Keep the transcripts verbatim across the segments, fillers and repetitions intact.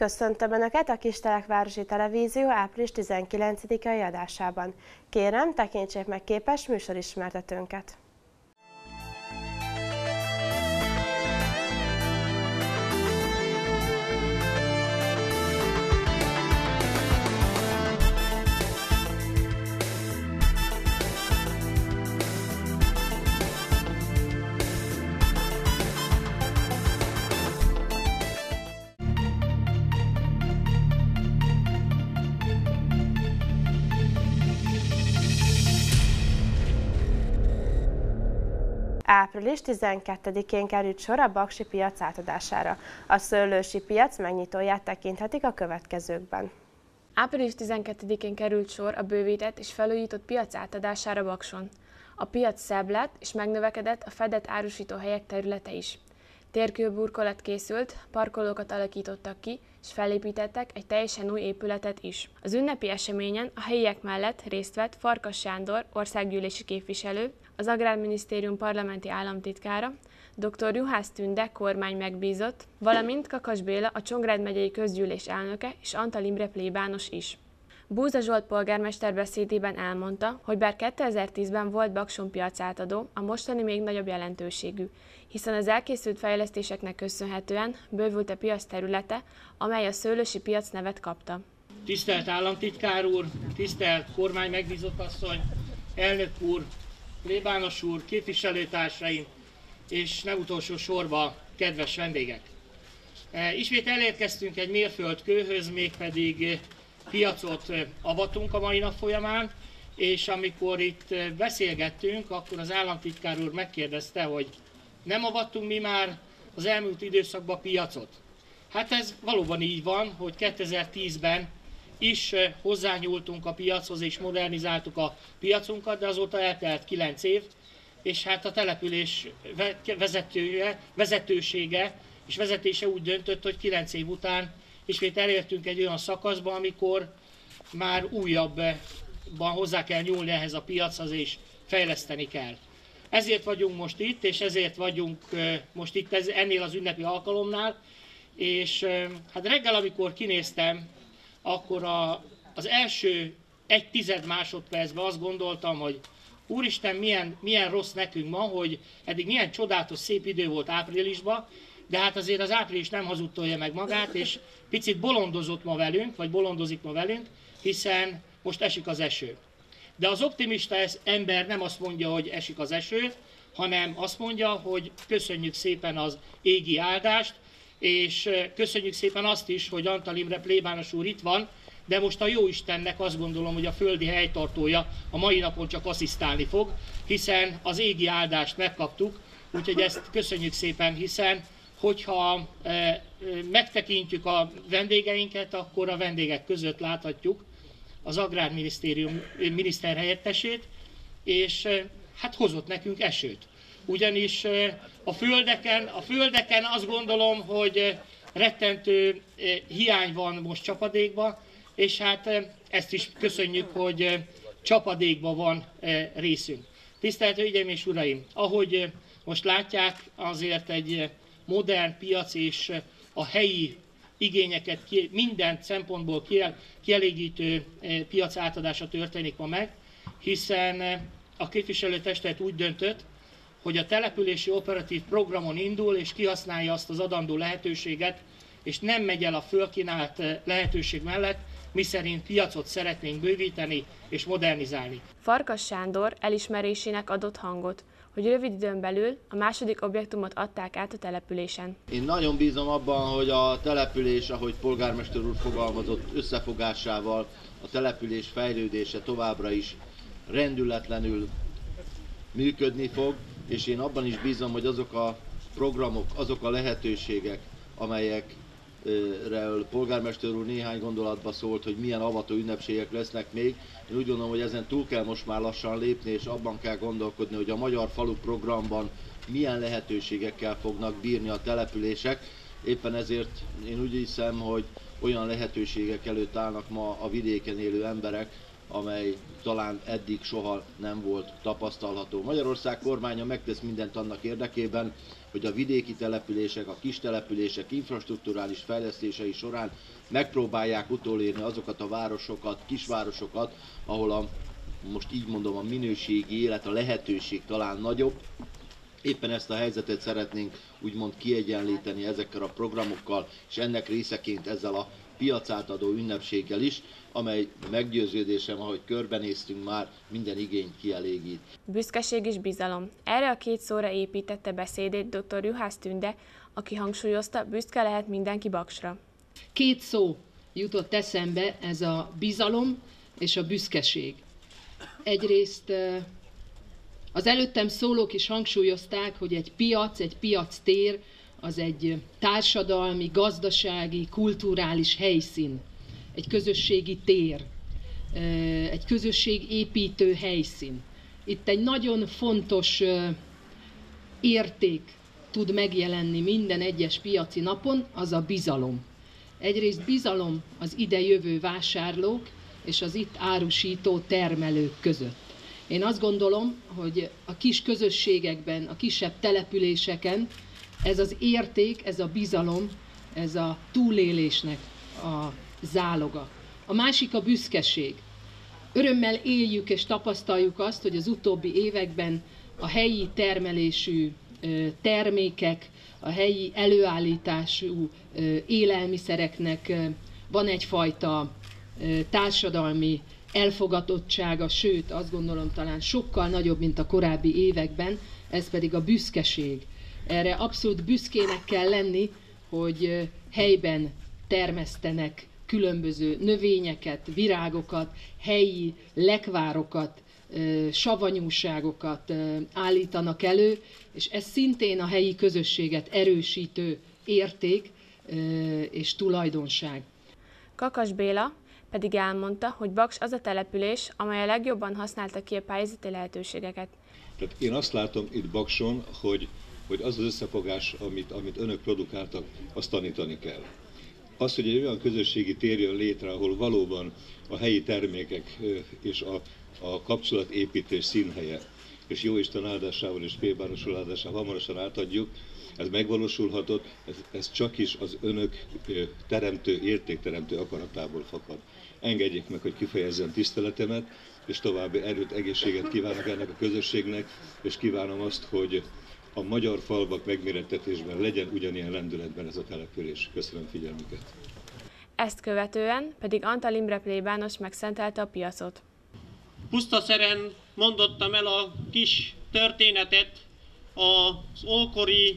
Köszöntöm Önöket a Kistelekvárosi Televízió április tizenkilencedikei adásában. Kérem, tekintsék meg képes műsorismertetőnket. április tizenkettedikén került sor a Baksi piac átadására. A szőlősi piac megnyitóját tekinthetik a következőkben. április tizenkettedikén került sor a bővített és felújított piac átadására Bakson. A piac szebb lett és megnövekedett a fedett árusítóhelyek területe is. Térkőburkolat készült, parkolókat alakítottak ki, és felépítettek egy teljesen új épületet is. Az ünnepi eseményen a helyiek mellett részt vett Farkas Sándor, országgyűlési képviselő, az Agrárminisztérium parlamenti államtitkára, dr. Juhász Tünde kormány megbízott, valamint Kakas Béla, a Csongrád megyei közgyűlés elnöke és Antal Imre plébános is. Búza Zsolt polgármester beszédében elmondta, hogy bár kétezer-tízben volt Bakson piacátadó, a mostani még nagyobb jelentőségű, hiszen az elkészült fejlesztéseknek köszönhetően bővült a piac területe, amely a szőlősi piac nevet kapta. Tisztelt államtitkár úr, tisztelt kormány megbízott asszony, elnök úr, plébános úr, képviselőtársaim, és nem utolsó sorban kedves vendégek! Ismét elérkeztünk egy mérföldkőhöz, mégpedig piacot avatunk a mai nap folyamán, és amikor itt beszélgettünk, akkor az államtitkár úr megkérdezte, hogy nem avattunk mi már az elmúlt időszakban piacot. Hát ez valóban így van, hogy kétezer-tízben is hozzányúltunk a piachoz és modernizáltuk a piacunkat, de azóta eltelt kilenc év, és hát a település vezetője, vezetősége és vezetése úgy döntött, hogy kilenc év után ismét elértünk egy olyan szakaszba, amikor már újabban hozzá kell nyúlni ehhez a piachoz és fejleszteni kell. Ezért vagyunk most itt, és ezért vagyunk most itt ennél az ünnepi alkalomnál, és hát reggel, amikor kinéztem, akkor a, az első egy tized másodpercben azt gondoltam, hogy úristen, milyen, milyen rossz nekünk ma, hogy eddig milyen csodálatos szép idő volt áprilisban, de hát azért az április nem hazudtolja meg magát, és picit bolondozott ma velünk, vagy bolondozik ma velünk, hiszen most esik az eső. De az optimista ember nem azt mondja, hogy esik az eső, hanem azt mondja, hogy köszönjük szépen az égi áldást, és köszönjük szépen azt is, hogy Antal Imre plébános úr itt van, de most a Jóistennek azt gondolom, hogy a földi helytartója a mai napon csak asszisztálni fog, hiszen az égi áldást megkaptuk, úgyhogy ezt köszönjük szépen, hiszen hogyha e, megtekintjük a vendégeinket, akkor a vendégek között láthatjuk az Agrárminisztérium miniszterhelyettesét, és e, hát hozott nekünk esőt. Ugyanis e, a földeken, a földeken azt gondolom, hogy e, rettentő e, hiány van most csapadékban, és hát e, ezt is köszönjük, hogy e, csapadékban van e, részünk. Tisztelt Hölgyeim és Uraim, ahogy e, most látják, azért egy modern piac és a helyi igényeket minden szempontból kielégítő piac átadása történik ma meg, hiszen a képviselőtestület úgy döntött, hogy a települési operatív programon indul és kihasználja azt az adandó lehetőséget, és nem megy el a fölkínált lehetőség mellett, miszerint piacot szeretnénk bővíteni és modernizálni. Farkas Sándor elismerésének adott hangot, hogy rövid időn belül a második objektumot adták át a településen. Én nagyon bízom abban, hogy a település, ahogy polgármester úr fogalmazott, összefogásával a település fejlődése továbbra is rendületlenül működni fog, és én abban is bízom, hogy azok a programok, azok a lehetőségek, amelyekről polgármester úr néhány gondolatba szólt, hogy milyen avató ünnepségek lesznek még. Én úgy gondolom, hogy ezen túl kell most már lassan lépni, és abban kell gondolkodni, hogy a Magyar Falu programban milyen lehetőségekkel fognak bírni a települések. Éppen ezért én úgy hiszem, hogy olyan lehetőségek előtt állnak ma a vidéken élő emberek, amely talán eddig soha nem volt tapasztalható. Magyarország kormánya megtesz mindent annak érdekében, hogy a vidéki települések, a kis települések infrastrukturális fejlesztései során megpróbálják utolérni azokat a városokat, kisvárosokat, ahol a, most így mondom, a minőségi élet, a lehetőség talán nagyobb. Éppen ezt a helyzetet szeretnénk úgymond kiegyenlíteni ezekkel a programokkal, és ennek részeként ezzel a piacátadó ünnepséggel is, amely meggyőződésem, ahogy körbenéztünk már, minden igényt kielégít. Büszkeség és bizalom. Erre a két szóra építette beszédét dr. Juhász Tünde, aki hangsúlyozta, büszke lehet mindenki Baksra. Két szó jutott eszembe, ez a bizalom és a büszkeség. Egyrészt az előttem szólók is hangsúlyozták, hogy egy piac, egy piactér, az egy társadalmi, gazdasági, kulturális helyszín, egy közösségi tér, egy közösségépítő helyszín. Itt egy nagyon fontos érték tud megjelenni minden egyes piaci napon, az a bizalom. Egyrészt bizalom az ide jövő vásárlók és az itt árusító termelők között. Én azt gondolom, hogy a kis közösségekben, a kisebb településeken ez az érték, ez a bizalom, ez a túlélésnek a záloga. A másik a büszkeség. Örömmel éljük és tapasztaljuk azt, hogy az utóbbi években a helyi termelésű termékek, a helyi előállítású élelmiszereknek van egyfajta társadalmi elfogadottsága, sőt azt gondolom talán sokkal nagyobb, mint a korábbi években, ez pedig a büszkeség. Erre abszolút büszkének kell lenni, hogy helyben termesztenek különböző növényeket, virágokat, helyi lekvárokat, savanyúságokat állítanak elő, és ez szintén a helyi közösséget erősítő érték és tulajdonság. Kakas Béla pedig elmondta, hogy Baks az a település, amely a legjobban használta ki a pályázati lehetőségeket. Tehát én azt látom itt Bakson, hogy, hogy az az összefogás, amit, amit önök produkáltak, azt tanítani kell. Az, hogy egy olyan közösségi tér jön létre, ahol valóban a helyi termékek és a, a kapcsolatépítés színhelye, és Jóisten áldásával és plébánosul áldásával hamarosan átadjuk, ez megvalósulhatott, ez, ez csak is az önök teremtő, értékteremtő akaratából fakad. Engedjék meg, hogy kifejezzem tiszteletemet, és további erőt, egészséget kívánok ennek a közösségnek, és kívánom azt, hogy a magyar falvak megmérettetésben legyen ugyanilyen lendületben ez a település. Köszönöm figyelmüket! Ezt követően pedig Antal Imre plébános megszentelte a piacot. Pusztaszeren mondottam el a kis történetet az ókori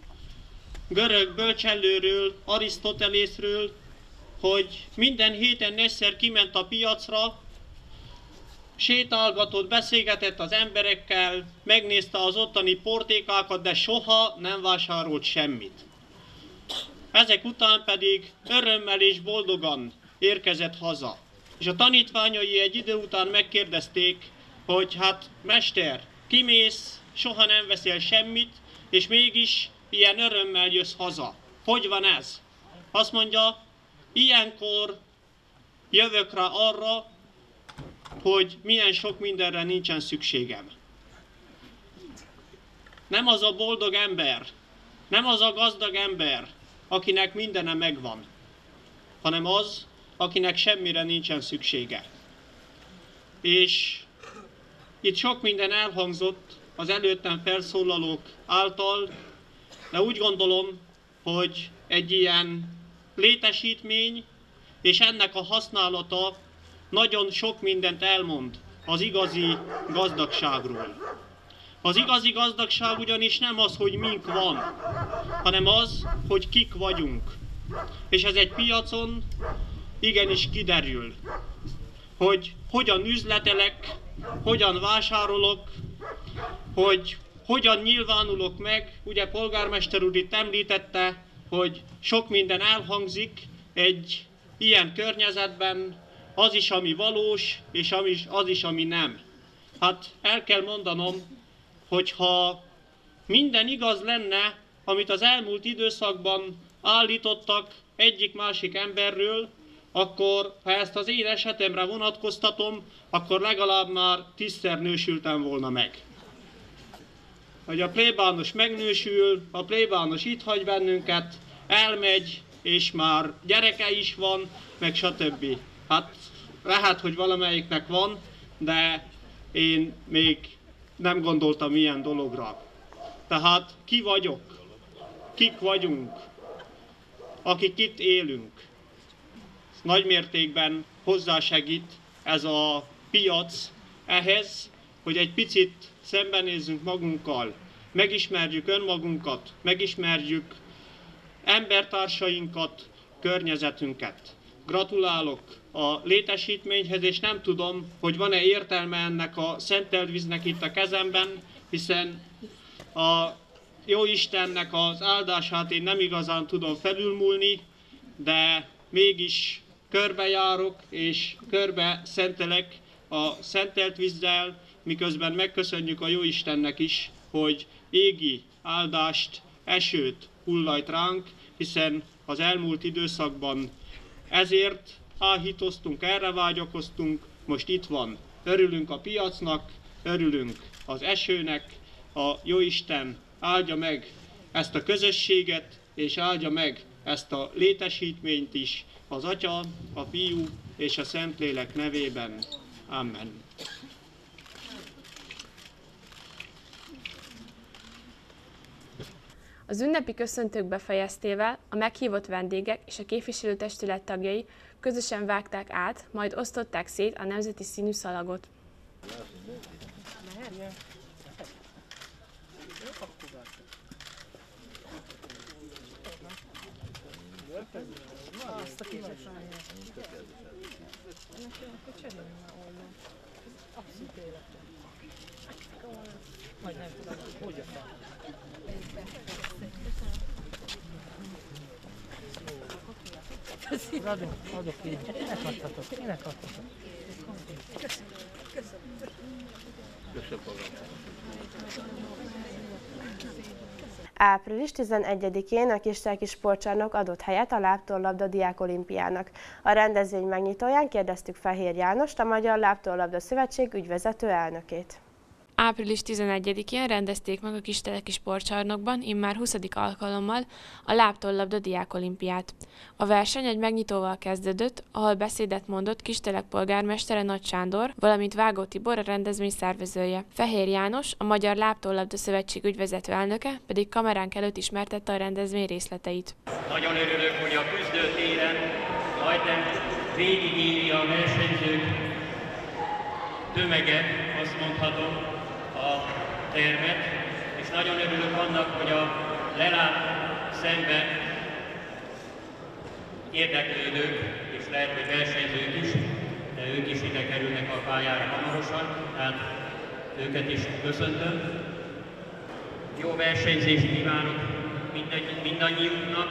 görög bölcsellőről, Arisztotelészről, hogy minden héten egyszer kiment a piacra, sétálgatott, beszélgetett az emberekkel, megnézte az ottani portékákat, de soha nem vásárolt semmit. Ezek után pedig örömmel és boldogan érkezett haza. És a tanítványai egy idő után megkérdezték, hogy hát mester, kimész, soha nem veszel semmit, és mégis ilyen örömmel jössz haza. Hogy van ez? Azt mondja, ilyenkor jövök rá arra, hogy milyen sok mindenre nincsen szükségem. Nem az a boldog ember, nem az a gazdag ember, akinek mindene megvan, hanem az, akinek semmire nincsen szüksége. És itt sok minden elhangzott az előttem felszólalók által, de úgy gondolom, hogy egy ilyen létesítmény és ennek a használata nagyon sok mindent elmond az igazi gazdagságról. Az igazi gazdagság ugyanis nem az, hogy mink van, hanem az, hogy kik vagyunk. És ez egy piacon igenis kiderül, hogy hogyan üzletelek, hogyan vásárolok, hogy hogyan nyilvánulok meg. Ugye polgármester úr itt említette, hogy sok minden elhangzik egy ilyen környezetben, az is, ami valós, és az is, ami nem. Hát el kell mondanom, hogyha minden igaz lenne, amit az elmúlt időszakban állítottak egyik-másik emberről, akkor ha ezt az én esetemre vonatkoztatom, akkor legalább már tízszer nősültem volna meg. Hogy a plébános megnősül, a plébános itt hagy bennünket, elmegy, és már gyereke is van, meg stb. Hát lehet, hogy valamelyiknek van, de én még nem gondoltam ilyen dologra. Tehát ki vagyok? Kik vagyunk? Akik itt élünk. Nagy mértékben hozzásegít ez a piac ehhez, hogy egy picit szembenézzünk magunkkal, megismerjük önmagunkat, megismerjük embertársainkat, környezetünket. Gratulálok a létesítményhez, és nem tudom, hogy van-e értelme ennek a szentelt víznek itt a kezemben, hiszen a Jóistennek az áldását én nem igazán tudom felülmúlni, de mégis körbejárok és körbe szentelek a szentelt vízzel, miközben megköszönjük a Jóistennek is, hogy égi áldást, esőt hullajt ránk, hiszen az elmúlt időszakban ezért áhítoztunk, erre vágyakoztunk, most itt van. Örülünk a piacnak, örülünk az esőnek, a Jóisten áldja meg ezt a közösséget, és áldja meg ezt a létesítményt is, az Atya, a Fiú és a Szentlélek nevében. Amen. Az ünnepi köszöntők befejeztével a meghívott vendégek és a képviselőtestület tagjai közösen vágták át, majd osztották szét a nemzeti színű szalagot. Adok, adok így. Ének adhatok, ének adhatok. április tizenegyedikén a Kistelki Sportcsarnok adott helyet a lábtórlabda diákolimpiának. A rendezvény megnyitóján kérdeztük Fehér Jánost, a Magyar Lábtórlabda Szövetség ügyvezető elnökét. április tizenegyedikén rendezték meg a Kisteleki Sportcsarnokban immár huszadik alkalommal a lábtórlabda diákolimpiát. A verseny egy megnyitóval kezdődött, ahol beszédet mondott Kistelek polgármestere Nagy Sándor, valamint Vágó Tibor, a rendezvény szervezője. Fehér János, a Magyar Lábtórlabda Szövetség ügyvezető elnöke pedig kameránk előtt ismertette a rendezvény részleteit. Nagyon örülök, hogy a küzdőtéren majdnem végigéri a versenyzők tömege, azt mondhatom, a termet, és nagyon örülök annak, hogy a lelát szembe érdeklődők, és lehet, hogy versenyzők is, de ők is ide kerülnek a pályára hamarosan, tehát őket is köszöntöm. Jó versenyzést kívánok mindannyiunknak,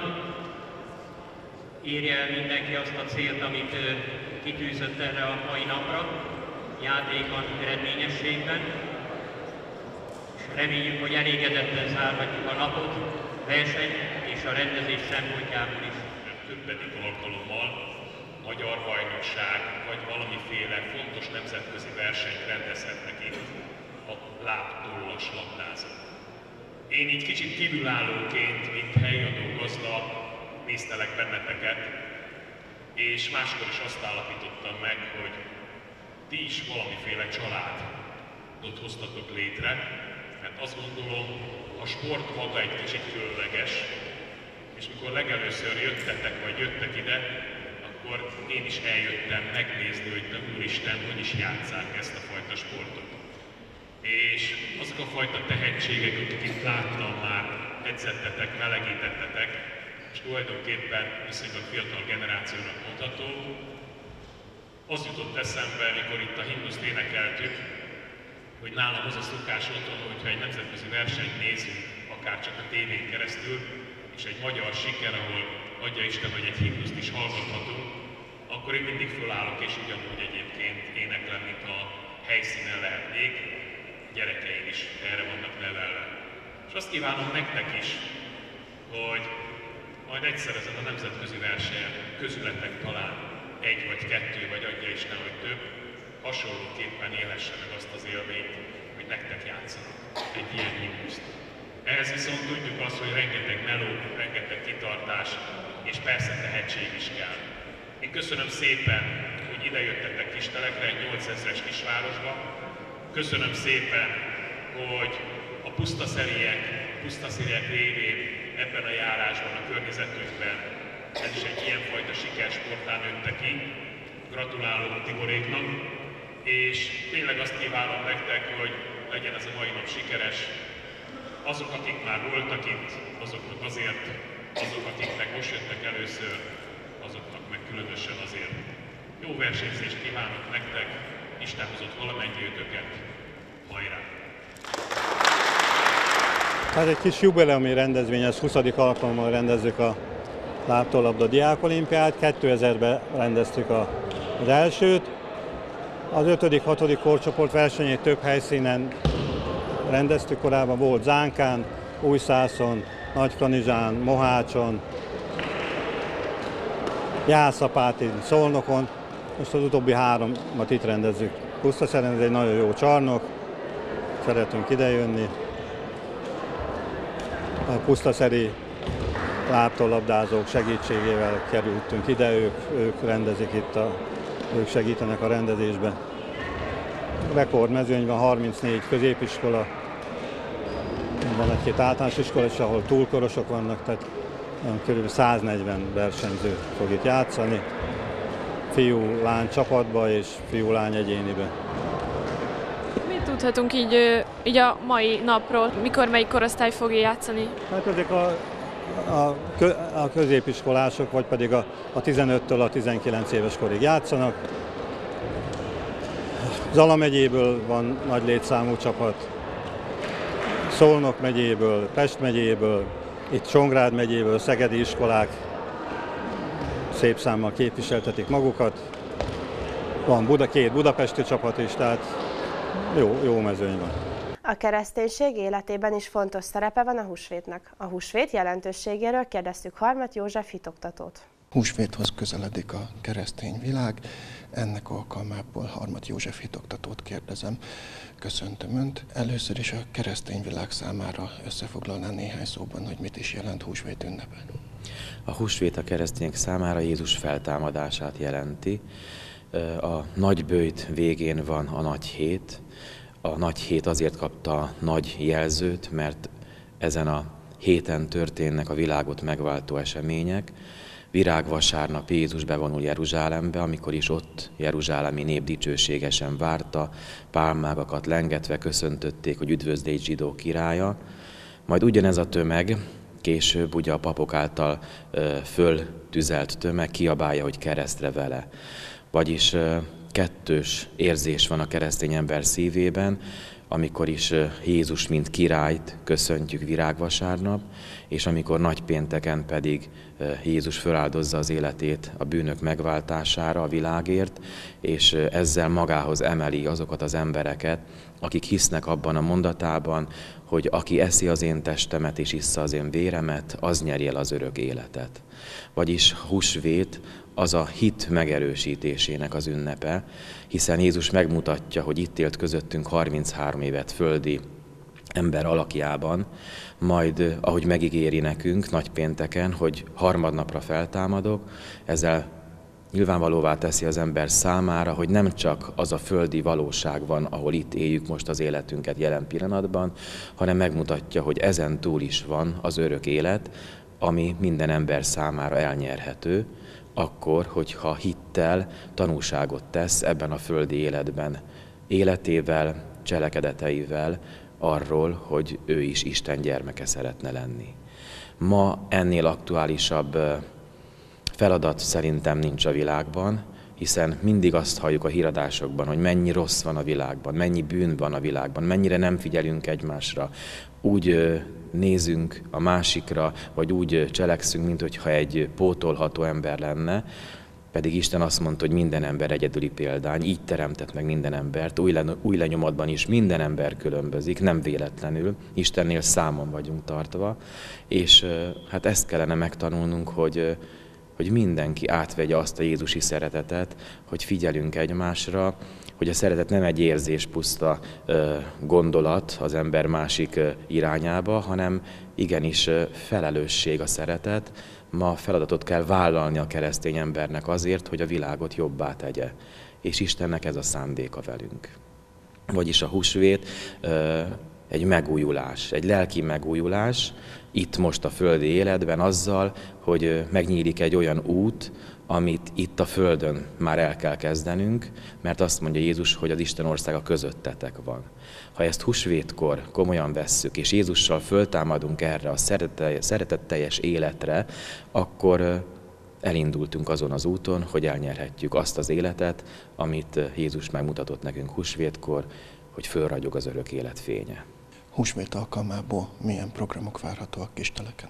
érje el mindenki azt a célt, amit kitűzött erre a mai napra, játékban, eredményességben. Reméljük, hogy elégedetten zárhatjuk a napot, verseny és a rendezés szempontjából is. Többedik alkalommal magyar bajnokság vagy valamiféle fontos nemzetközi versenyt rendezhetnek itt a lábtóllas labdázók. Én így kicsit kívülállóként, mint helyadó gazda néztelek benneteket, és máskor is azt állapítottam meg, hogy ti is valamiféle családot hoztatok létre, mert azt gondolom, a sport maga egy kicsit különleges, és mikor legelőször jöttetek, vagy jöttek ide, akkor én is eljöttem megnézni, hogy te Úristen, hogy is játsszák ezt a fajta sportot. És azok a fajta tehetségek, akiket itt láttam már, edzettetek, melegítettetek, és tulajdonképpen viszonylag fiatal generációnak mondható, az jutott eszembe, mikor itt a himnuszt énekeltük, hogy nálam az a szokás otthon, hogyha egy nemzetközi versenyt nézünk, akár csak a tévén keresztül, és egy magyar siker, ahol adja Isten, hogy egy himnuszt is hallgathatunk, akkor én mindig fölállok, és ugyanúgy egyébként éneklem, mint a helyszínen lehetnék. Gyerekeim is erre vannak nevelve. És azt kívánom nektek is, hogy majd egyszer ezen a nemzetközi versenyen közületek talán egy vagy kettő, vagy adja Isten, hogy több, hasonlóképpen élhesse meg azt az élményt, hogy nektek játszanak egy ilyen himnuszt. Ehhez viszont tudjuk azt, hogy rengeteg meló, rengeteg kitartás, és persze tehetség is kell. Én köszönöm szépen, hogy idejöttetek Kistelekre, egy nyolcezres kisvárosba. Köszönöm szépen, hogy a pusztaszeriek, pusztaszeriek révén ebben a járásban, a környezetünkben ez is egy ilyenfajta sikersportán nőtte ki. Gratulálok Tiboréknak, és tényleg azt kívánom nektek, hogy legyen ez a mai nap sikeres. Azok, akik már voltak itt, azoknak azért, azok, akiknek most jöttek először, azoknak meg különösen azért. Jó versenyzést kívánok nektek, Isten hozott valamennyiőtöket, hajrá! Ez egy kis jubileumi rendezvény, ez huszadik alkalommal rendezzük a láptólabda diákolimpiát, kétezerben rendeztük az elsőt. Az ötödik hatodik korcsoport versenyét több helyszínen rendeztük, korábban volt Zánkán, Újszászon, Nagykanizsán, Mohácson, Jászapátin, Szolnokon. Most az utóbbi háromat itt rendezzük. Pusztaszeren, ez egy nagyon jó csarnok, szeretünk idejönni. A pusztaszeri láptólabdázók segítségével kerültünk ide, ők, ők rendezik itt, a, ők segítenek a rendezésben. Rekordmezőny van, harmincnégy középiskola, van egy-két általános iskola is, ahol túlkorosok vannak, tehát kb. száznegyven versenyző fog itt játszani, fiú-lány csapatba és fiú-lány egyénibe. Mit tudhatunk így, így a mai napról? Mikor melyik korosztály fogja játszani? Hát ezek a, a, a középiskolások, vagy pedig a, a tizenöttől a tizenkilenc éves korig játszanak. Zala megyéből van nagy létszámú csapat, Szolnok megyéből, Pest megyéből, itt Csongrád megyéből, szegedi iskolák szép számmal képviseltetik magukat. Van Buda, két budapesti csapat is, tehát jó, jó mezőny van. A kereszténység életében is fontos szerepe van a húsvétnek. A húsvét jelentőségéről kérdeztük Harmat József hitoktatót. Húsvéthoz közeledik a keresztény világ, ennek alkalmából Harmat József hitoktatót kérdezem. Köszöntöm Önt. Először is a keresztény világ számára összefoglalná néhány szóban, hogy mit is jelent húsvét ünnepe. A húsvét a keresztények számára Jézus feltámadását jelenti. A nagyböjt végén van a nagy hét. A nagy hét azért kapta a nagy jelzőt, mert ezen a héten történnek a világot megváltó események. Virágvasárnap Jézus bevonul Jeruzsálembe, amikor is ott jeruzsálemi nép dicsőségesen várta, pálmágakat lengetve köszöntötték, hogy üdvözlégy zsidó királya. Majd ugyanez a tömeg, később ugye a papok által ö, föltüzelt tömeg kiabálja, hogy keresztre vele. Vagyis ö, kettős érzés van a keresztény ember szívében, amikor is Jézus mint királyt köszöntjük virágvasárnap, és amikor nagypénteken pedig Jézus feláldozza az életét a bűnök megváltására, a világért, és ezzel magához emeli azokat az embereket, akik hisznek abban a mondatában, hogy aki eszi az én testemet és issza az én véremet, az nyeri el az örök életet. Vagyis húsvét az a hit megerősítésének az ünnepe, hiszen Jézus megmutatja, hogy itt élt közöttünk harminchárom évet földi ember alakjában, majd ahogy megígéri nekünk nagypénteken, hogy harmadnapra feltámadok, ezzel nyilvánvalóvá teszi az ember számára, hogy nem csak az a földi valóság van, ahol itt éljük most az életünket jelen pillanatban, hanem megmutatja, hogy ezen túl is van az örök élet, ami minden ember számára elnyerhető, akkor, hogyha hittel tanúságot tesz ebben a földi életben, életével, cselekedeteivel arról, hogy ő is Isten gyermeke szeretne lenni. Ma ennél aktuálisabb feladat szerintem nincs a világban, hiszen mindig azt halljuk a híradásokban, hogy mennyi rossz van a világban, mennyi bűn van a világban, mennyire nem figyelünk egymásra, úgy nézünk a másikra, vagy úgy cselekszünk, mintha egy pótolható ember lenne, pedig Isten azt mondta, hogy minden ember egyedüli példány, így teremtett meg minden embert, új, len, új lenyomatban is minden ember különbözik, nem véletlenül, Istennél számon vagyunk tartva, és hát ezt kellene megtanulnunk, hogy, hogy hogy mindenki átvegye azt a jézusi szeretetet, hogy figyelünk egymásra, hogy a szeretet nem egy érzés puszta gondolat az ember másik irányába, hanem igenis felelősség a szeretet. Ma feladatot kell vállalni a keresztény embernek azért, hogy a világot jobbá tegye. És Istennek ez a szándéka velünk. Vagyis a húsvét egy megújulás, egy lelki megújulás, itt most a földi életben azzal, hogy megnyílik egy olyan út, amit itt a földön már el kell kezdenünk, mert azt mondja Jézus, hogy az Isten országa közöttetek van. Ha ezt húsvétkor komolyan vesszük, és Jézussal föltámadunk erre a szeretetteljes életre, akkor elindultunk azon az úton, hogy elnyerhetjük azt az életet, amit Jézus megmutatott nekünk húsvétkor, hogy fölragyog az örök élet fénye. Húsvét alkalmából milyen programok várhatóak Kisteleken?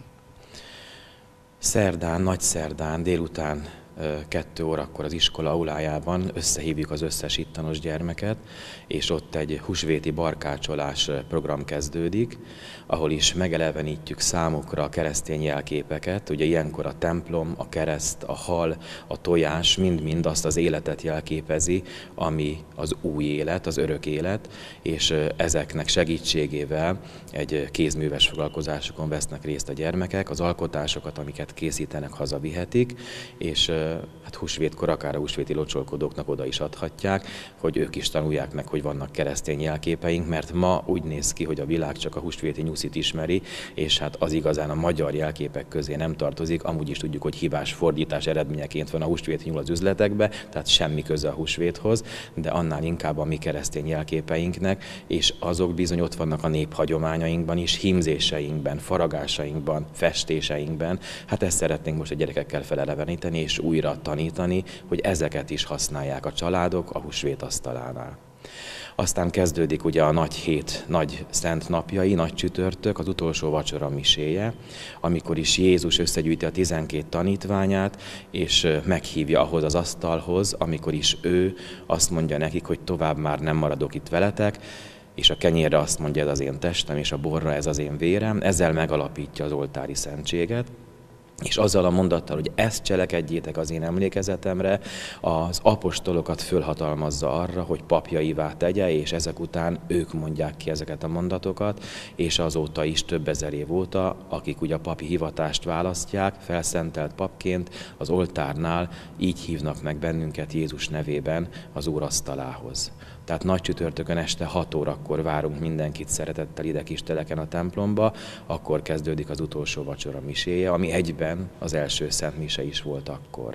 Szerdán, nagy szerdán, délután kettő órakor az iskola aulájában összehívjuk az összes ittanos gyermeket, és ott egy húsvéti barkácsolás program kezdődik, ahol is megelevenítjük számukra a keresztény jelképeket. Ugye ilyenkor a templom, a kereszt, a hal, a tojás mind-mind azt az életet jelképezi, ami az új élet, az örök élet, és ezeknek segítségével egy kézműves foglalkozásokon vesznek részt a gyermekek, az alkotásokat, amiket készítenek, hazavihetik, és hát húsvétkor akár a húsvéti locsolkodóknak oda is adhatják, hogy ők is tanulják meg, hogy vannak keresztény jelképeink, mert ma úgy néz ki, hogy a világ csak a húsvéti nyuszit ismeri, és hát az igazán a magyar jelképek közé nem tartozik, amúgy is tudjuk, hogy hibás fordítás eredményeként van a húsvéti nyúl az üzletekbe, tehát semmi köze a húsvéthoz, de annál inkább a mi keresztény jelképeinknek, és azok bizony ott vannak a néphagyományainkban is, hímzéseinkben, faragásainkban, festéseinkben. Hát ezt szeretnénk most a gyerekekkel feleleveníteni, és újra tanítani, hogy ezeket is használják a családok a húsvét asztalánál. Aztán kezdődik ugye a nagy hét, nagy szent napjai, nagy csütörtök, az utolsó vacsora miséje, amikor is Jézus összegyűjti a tizenkét tanítványát, és meghívja ahhoz az asztalhoz, amikor is ő azt mondja nekik, hogy tovább már nem maradok itt veletek, és a kenyérre azt mondja, ez az én testem, és a borra ez az én vérem, ezzel megalapítja az oltári szentséget. És azzal a mondattal, hogy ezt cselekedjétek az én emlékezetemre, az apostolokat fölhatalmazza arra, hogy papjaivá tegye, és ezek után ők mondják ki ezeket a mondatokat, és azóta is több ezer év óta, akik ugye a papi hivatást választják, felszentelt papként az oltárnál, így hívnak meg bennünket Jézus nevében az Úr asztalához. Tehát nagy csütörtökön este hat órakor várunk mindenkit szeretettel ide Kisteleken a templomba, akkor kezdődik az utolsó vacsora miséje, ami egyben az első szent mise is volt akkor.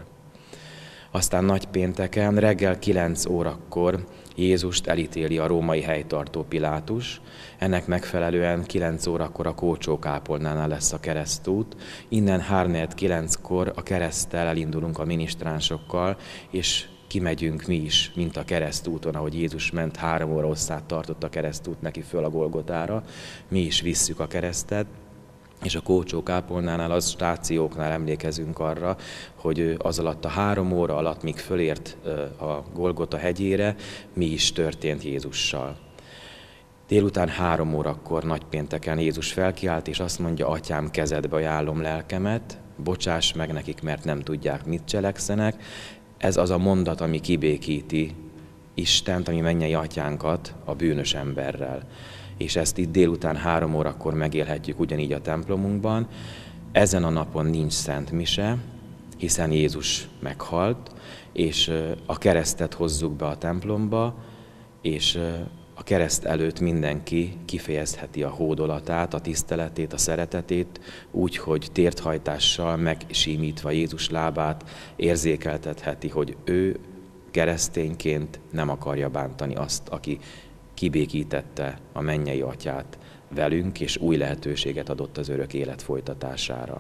Aztán nagypénteken reggel kilenc órakor Jézust elítéli a római helytartó Pilátus, ennek megfelelően kilenc órakor a Kócsó-kápolnánál lesz a keresztút, innen háromnegyed kilenckor a kereszttel elindulunk a minisztránsokkal, és kimegyünk mi is, mint a keresztúton, ahogy Jézus ment, három óra hosszát tartott a keresztút neki föl a Golgotára, mi is visszük a keresztet, és a Kócsó-kápolnánál, az stációknál emlékezünk arra, hogy az alatt a három óra alatt, míg fölért a Golgota hegyére, mi is történt Jézussal. Délután három órakor nagypénteken Jézus felkiált, és azt mondja, Atyám, kezedbe ajánlom lelkemet, bocsáss meg nekik, mert nem tudják, mit cselekszenek. Ez az a mondat, ami kibékíti Istent, ami mennyei atyánkat a bűnös emberrel. És ezt itt délután három órakor megélhetjük ugyanígy a templomunkban. Ezen a napon nincs szent mise, hiszen Jézus meghalt, és a keresztet hozzuk be a templomba, és a kereszt előtt mindenki kifejezheti a hódolatát, a tiszteletét, a szeretetét, úgy, hogy térthajtással megsímítva Jézus lábát érzékeltetheti, hogy ő keresztényként nem akarja bántani azt, aki kibékítette a mennyei atyát velünk, és új lehetőséget adott az örök élet folytatására.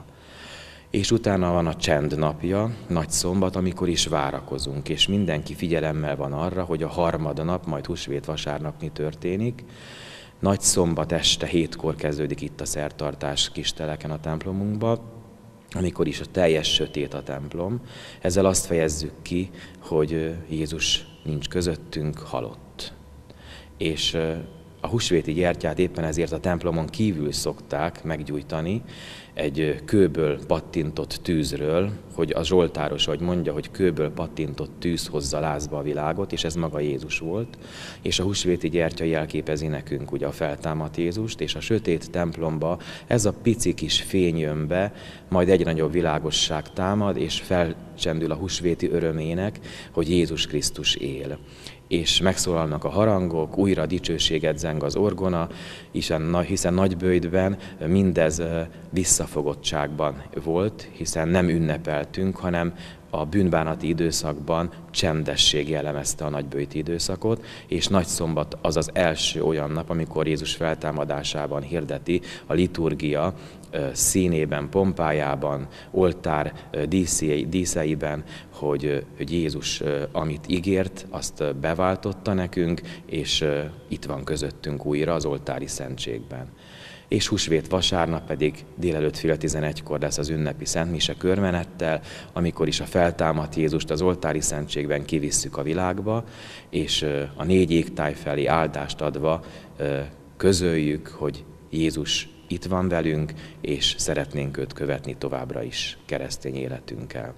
És utána van a csend napja, nagy szombat, amikor is várakozunk, és mindenki figyelemmel van arra, hogy a harmadnap, majd húsvét vasárnap mi történik. Nagy szombat este hétkor kezdődik itt a szertartás Kisteleken a templomunkban, amikor is a teljes sötét a templom. Ezzel azt fejezzük ki, hogy Jézus nincs közöttünk, halott. És A húsvéti gyertyát éppen ezért a templomon kívül szokták meggyújtani, egy kőből pattintott tűzről, hogy a zsoltáros, ahogy mondja, hogy kőből pattintott tűz hozza lázba a világot, és ez maga Jézus volt. És a húsvéti gyertya jelképezi nekünk ugye a feltámadt Jézust, és a sötét templomba ez a pici kis fény jön be, majd egyre nagyobb világosság támad, és felcsendül a húsvéti örömének, hogy Jézus Krisztus él. És megszólalnak a harangok, újra dicsőséget zeng az orgona, hiszen, hiszen nagyböjtben mindez visszafogottságban volt, hiszen nem ünnepeltünk, hanem a bűnbánati időszakban csendesség jellemezte a nagyböjti időszakot, és nagyszombat az az első olyan nap, amikor Jézus feltámadásában hirdeti a liturgia színében, pompájában, oltár díszeiben, hogy, hogy Jézus, amit ígért, azt beváltotta nekünk, és itt van közöttünk újra az oltári szentségben. És húsvét vasárnap pedig délelőtt fél tizenegykor lesz az ünnepi szentmise körmenettel, amikor is a feltámadt Jézust az oltári szentségben kivisszük a világba, és a négy égtáj felé áldást adva közöljük, hogy Jézus itt van velünk, és szeretnénk őt követni továbbra is keresztény életünkkel.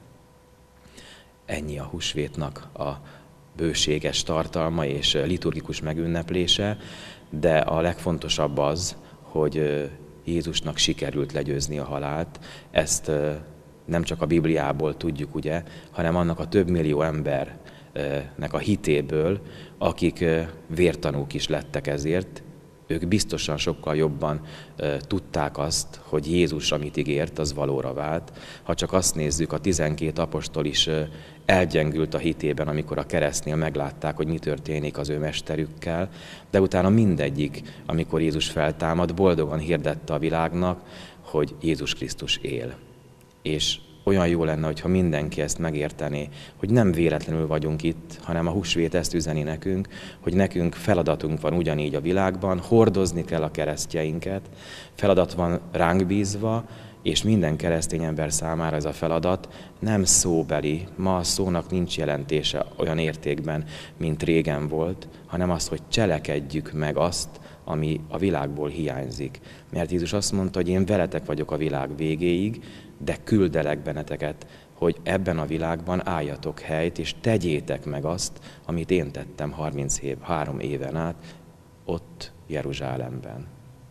Ennyi a húsvétnak a bőséges tartalma és liturgikus megünneplése, de a legfontosabb az, hogy Jézusnak sikerült legyőzni a halált. Ezt nem csak a Bibliából tudjuk, ugye, hanem annak a több millió embernek a hitéből, akik vértanúk is lettek ezért. Ők biztosan sokkal jobban tudták azt, hogy Jézus, amit ígért, az valóra vált. Ha csak azt nézzük, a tizenkét apostol is elgyengült a hitében, amikor a keresztnél meglátták, hogy mi történik az ő mesterükkel, de utána mindegyik, amikor Jézus feltámad, boldogan hirdette a világnak, hogy Jézus Krisztus él. És olyan jó lenne, hogyha mindenki ezt megértené, hogy nem véletlenül vagyunk itt, hanem a húsvét ezt üzeni nekünk, hogy nekünk feladatunk van ugyanígy a világban, hordozni kell a keresztjeinket, feladat van ránk bízva, és minden keresztény ember számára ez a feladat nem szóbeli, ma a szónak nincs jelentése olyan értékben, mint régen volt, hanem az, hogy cselekedjük meg azt, ami a világból hiányzik. Mert Jézus azt mondta, hogy én veletek vagyok a világ végéig, de küldelek benneteket, hogy ebben a világban álljatok helyt, és tegyétek meg azt, amit én tettem harminchárom éven át, ott Jeruzsálemben.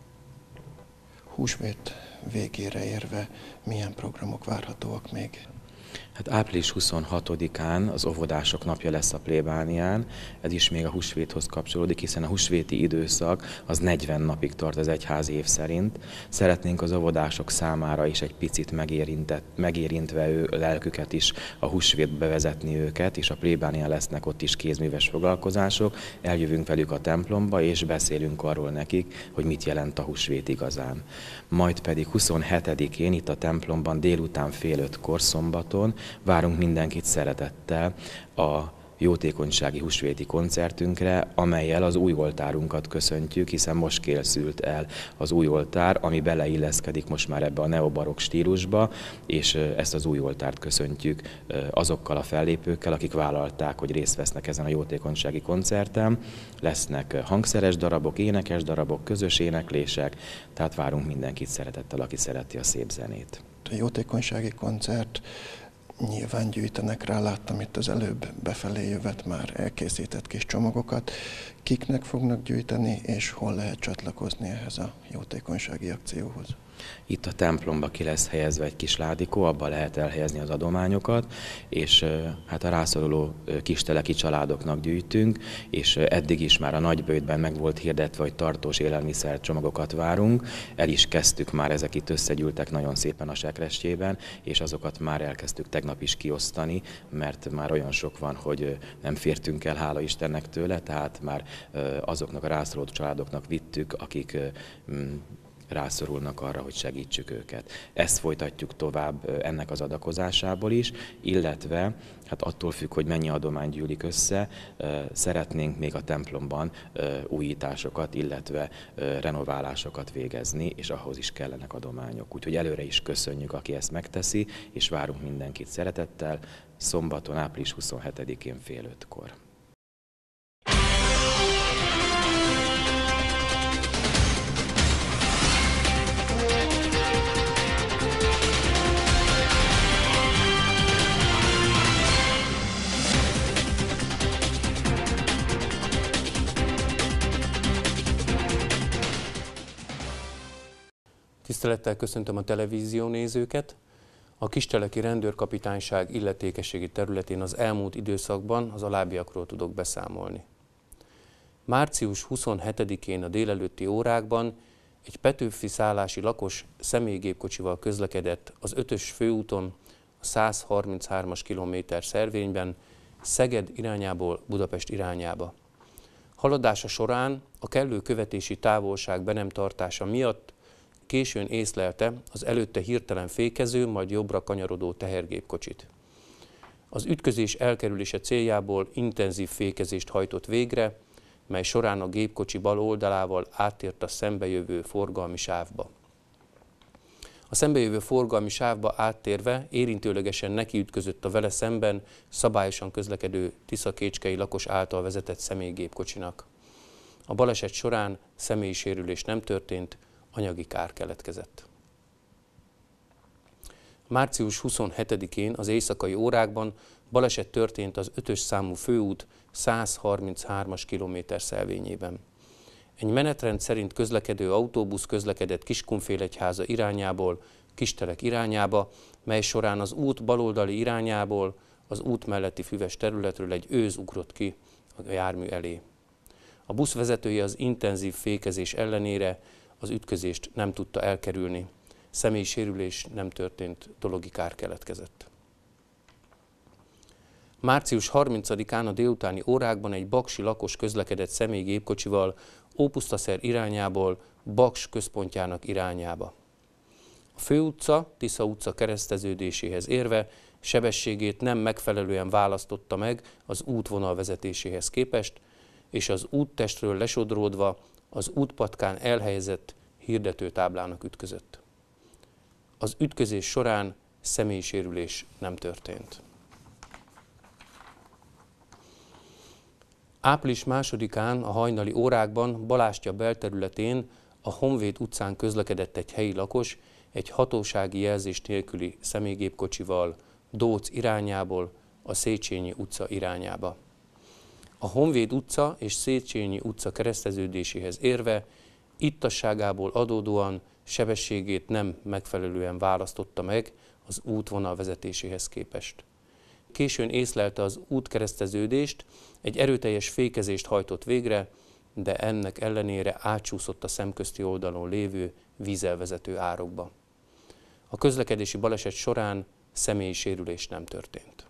Húsvét végére érve milyen programok várhatóak még? Hát április huszonhatodikán az óvodások napja lesz a plébánián, ez is még a húsvéthoz kapcsolódik, hiszen a húsvéti időszak az negyven napig tart az egyház év szerint. Szeretnénk az óvodások számára is egy picit megérintve ő lelküket is a húsvétbe bevezetni őket, és a plébánián lesznek ott is kézműves foglalkozások. Eljövünk velük a templomba, és beszélünk arról nekik, hogy mit jelent a húsvét igazán. Majd pedig huszonhetedikén itt a templomban délután fél ötkor szombaton várunk mindenkit szeretettel a jótékonysági húsvéti koncertünkre, amellyel az új oltárunkat köszöntjük, hiszen most készült el az új oltár, ami beleilleszkedik most már ebbe a neobarokk stílusba, és ezt az új oltárt köszöntjük azokkal a fellépőkkel, akik vállalták, hogy részt vesznek ezen a jótékonysági koncerten. Lesznek hangszeres darabok, énekes darabok, közös éneklések, tehát várunk mindenkit szeretettel, aki szereti a szép zenét. A jótékonysági koncert, nyilván gyűjtenek rá, láttam itt az előbb befelé jövet már elkészített kis csomagokat. Kiknek fognak gyűjteni, és hol lehet csatlakozni ehhez a jótékonysági akcióhoz? Itt a templomba ki lesz helyezve egy kis ládikó, abba lehet elhelyezni az adományokat, és hát a rászoruló kisteleki családoknak gyűjtünk, és eddig is már a nagyböjtben meg volt hirdetve, hogy tartós élelmiszercsomagokat várunk. El is kezdtük már, ezek itt összegyűltek nagyon szépen a sekrestjében, és azokat már elkezdtük tegnap is kiosztani, mert már olyan sok van, hogy nem fértünk el, hála Istennek tőle, tehát már azoknak a rászoruló családoknak vittük, akik rászorulnak arra, hogy segítsük őket. Ezt folytatjuk tovább ennek az adakozásából is, illetve hát attól függ, hogy mennyi adomány gyűlik össze, szeretnénk még a templomban újításokat, illetve renoválásokat végezni, és ahhoz is kellenek adományok. Úgyhogy előre is köszönjük, aki ezt megteszi, és várunk mindenkit szeretettel, szombaton, április huszonhetedikén fél ötkor. Tisztelettel köszöntöm a televízió nézőket. A Kisteleki Rendőrkapitányság illetékességi területén az elmúlt időszakban az alábbiakról tudok beszámolni. március huszonhetedikén a délelőtti órákban egy Petőfi szállási lakos személygépkocsival közlekedett az ötös főúton a száz harminchárom kilométer szervényben Szeged irányából Budapest irányába. Haladása során a kellő követési távolság be nem tartása miatt későn észlelte az előtte hirtelen fékező, majd jobbra kanyarodó tehergépkocsit. Az ütközés elkerülése céljából intenzív fékezést hajtott végre, mely során a gépkocsi bal oldalával áttért a szembejövő forgalmi sávba. A szembejövő forgalmi sávba áttérve érintőlegesen nekiütközött a vele szemben szabályosan közlekedő tiszakécskei lakos által vezetett személygépkocsinak. A baleset során személyi sérülés nem történt, anyagi kár keletkezett. március huszonhetedikén az éjszakai órákban baleset történt az ötös számú főút száz harminchárom kilométer szelvényében. Egy menetrend szerint közlekedő autóbusz közlekedett Kiskunfélegyháza irányából Kistelek irányába, mely során az út baloldali irányából az út melletti füves területről egy őz ugrott ki a jármű elé. A busz vezetője az intenzív fékezés ellenére az ütközést nem tudta elkerülni. Személyi sérülés nem történt, dologi kár keletkezett. március harmincadikán a délutáni órákban egy baksi lakos közlekedett személygépkocsival Ópusztaszer irányából Baks központjának irányába. A főutca, Tisza utca kereszteződéséhez érve sebességét nem megfelelően választotta meg az útvonal vezetéséhez képest, és az úttestről lesodródva az útpatkán elhelyezett hirdetőtáblának ütközött. Az ütközés során személyi sérülés nem történt. április másodikán a hajnali órákban Balástya belterületén a Honvéd utcán közlekedett egy helyi lakos egy hatósági jelzés nélküli személygépkocsival Dóc irányából a Széchenyi utca irányába. A Honvéd utca és Széchenyi utca kereszteződéséhez érve ittasságából adódóan sebességét nem megfelelően választotta meg az útvonal vezetéséhez képest. Későn észlelte az útkereszteződést, egy erőteljes fékezést hajtott végre, de ennek ellenére átsúszott a szemközti oldalon lévő vízelvezető árokba. A közlekedési baleset során személyi sérülés nem történt.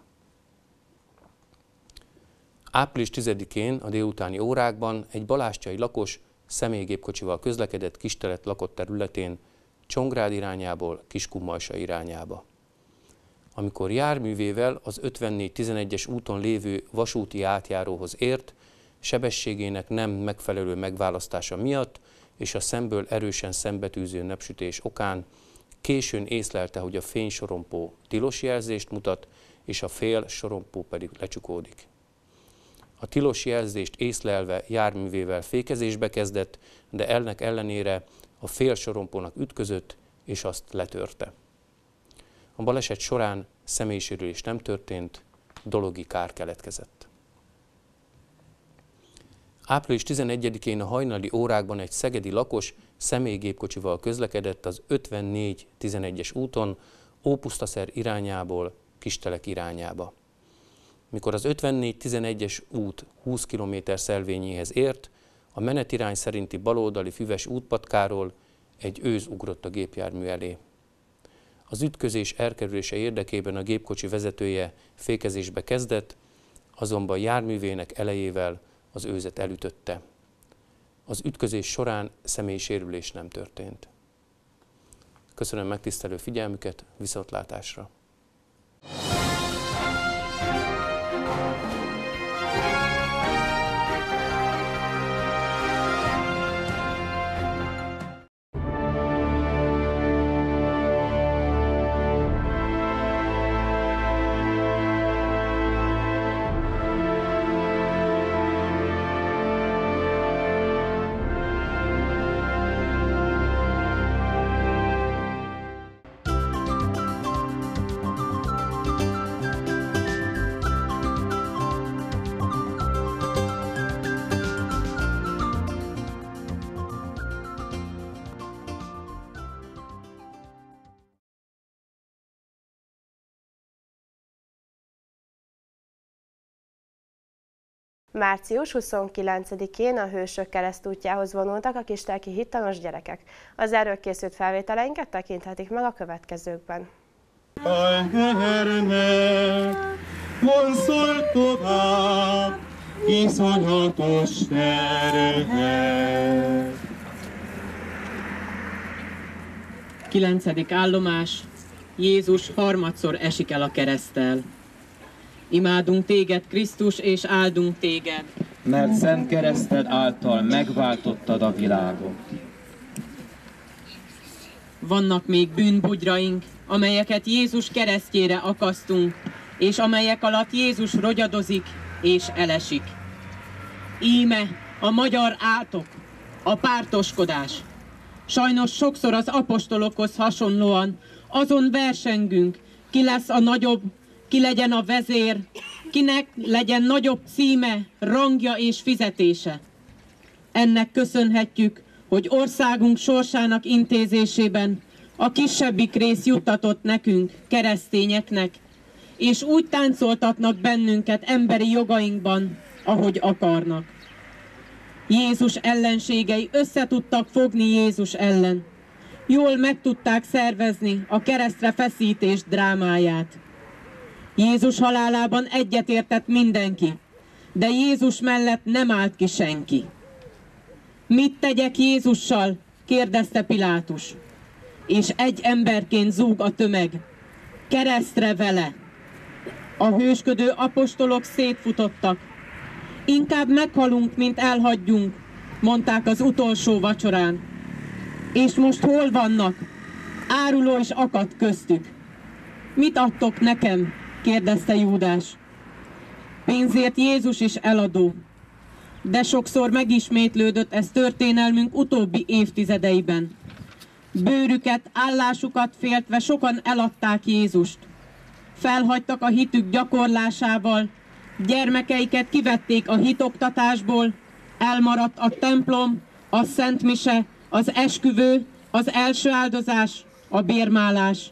április tizedikén a délutáni órákban egy balástyai lakos személygépkocsival közlekedett Kistelet lakott területén Csongrád irányából Kiskunmajsa irányába. Amikor járművével az ötvennégy tizenegyes úton lévő vasúti átjáróhoz ért, sebességének nem megfelelő megválasztása miatt és a szemből erősen szembetűző napsütés okán későn észlelte, hogy a fénysorompó tilos jelzést mutat, és a fél sorompó pedig lecsukódik. A tilos jelzést észlelve járművével fékezésbe kezdett, de ennek ellenére a fél sorompónak ütközött, és azt letörte. A baleset során személysérülés nem történt, dologi kár keletkezett. április tizenegyedikén a hajnali órákban egy szegedi lakos személygépkocsival közlekedett az ötvennégy tizenegyes úton Ópusztaszer irányából Kistelek irányába. Mikor az ötvennégy tizenegyes út húsz kilométer szelvényéhez ért, a menetirány szerinti baloldali füves útpatkáról egy őz ugrott a gépjármű elé. Az ütközés elkerülése érdekében a gépkocsi vezetője fékezésbe kezdett, azonban járművének elejével az őzet elütötte. Az ütközés során személyi sérülés nem történt. Köszönöm megtisztelő figyelmüket, viszontlátásra! március huszonkilencedikén a Hősök keresztútjához vonultak a kistelki hittanos gyerekek. Az erről készült felvételeinket tekinthetik meg a következőkben. Vonszol tovább, iszonyatos terhet. Kilencedik állomás. Jézus harmadszor esik el a kereszttel. Imádunk téged, Krisztus, és áldunk téged, mert szent kereszted által megváltottad a világot. Vannak még bűnbugyraink, amelyeket Jézus keresztjére akasztunk, és amelyek alatt Jézus rogyadozik és elesik. Íme a magyar átok, a pártoskodás. Sajnos sokszor az apostolokhoz hasonlóan azon versengünk, ki lesz a nagyobb, ki legyen a vezér, kinek legyen nagyobb címe, rangja és fizetése. Ennek köszönhetjük, hogy országunk sorsának intézésében a kisebbik rész juttatott nekünk, keresztényeknek, és úgy táncoltatnak bennünket emberi jogainkban, ahogy akarnak. Jézus ellenségei összetudtak fogni Jézus ellen. Jól meg tudták szervezni a keresztre feszítés drámáját. Jézus halálában egyetértett mindenki, de Jézus mellett nem állt ki senki. Mit tegyek Jézussal? Kérdezte Pilátus. És egy emberként zúg a tömeg. Keresztre vele! A hősködő apostolok szétfutottak. Inkább meghalunk, mint elhagyjunk, mondták az utolsó vacsorán. És most hol vannak? Áruló is akadt köztük. Mit adtok nekem? Kérdezte Júdás. Pénzért Jézus is eladó. De sokszor megismétlődött ez történelmünk utóbbi évtizedeiben. Bőrüket, állásukat féltve sokan eladták Jézust. Felhagytak a hitük gyakorlásával, gyermekeiket kivették a hitoktatásból, elmaradt a templom, a szentmise, az esküvő, az első áldozás, a bérmálás.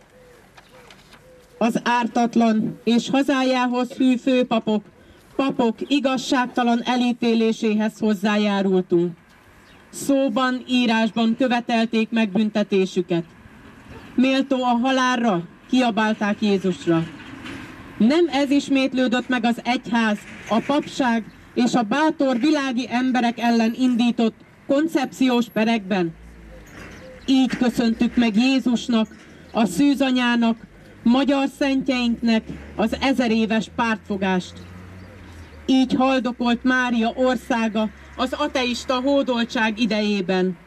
Az ártatlan és hazájához hű főpapok, papok igazságtalan elítéléséhez hozzájárultunk. Szóban, írásban követelték meg büntetésüket. Méltó a halálra, kiabálták Jézusra. Nem ez ismétlődött meg az egyház, a papság és a bátor világi emberek ellen indított koncepciós perekben? Így köszöntük meg Jézusnak, a szűzanyának, magyar szentjeinknek az ezeréves pártfogást. Így haldokolt Mária országa az ateista hódoltság idejében.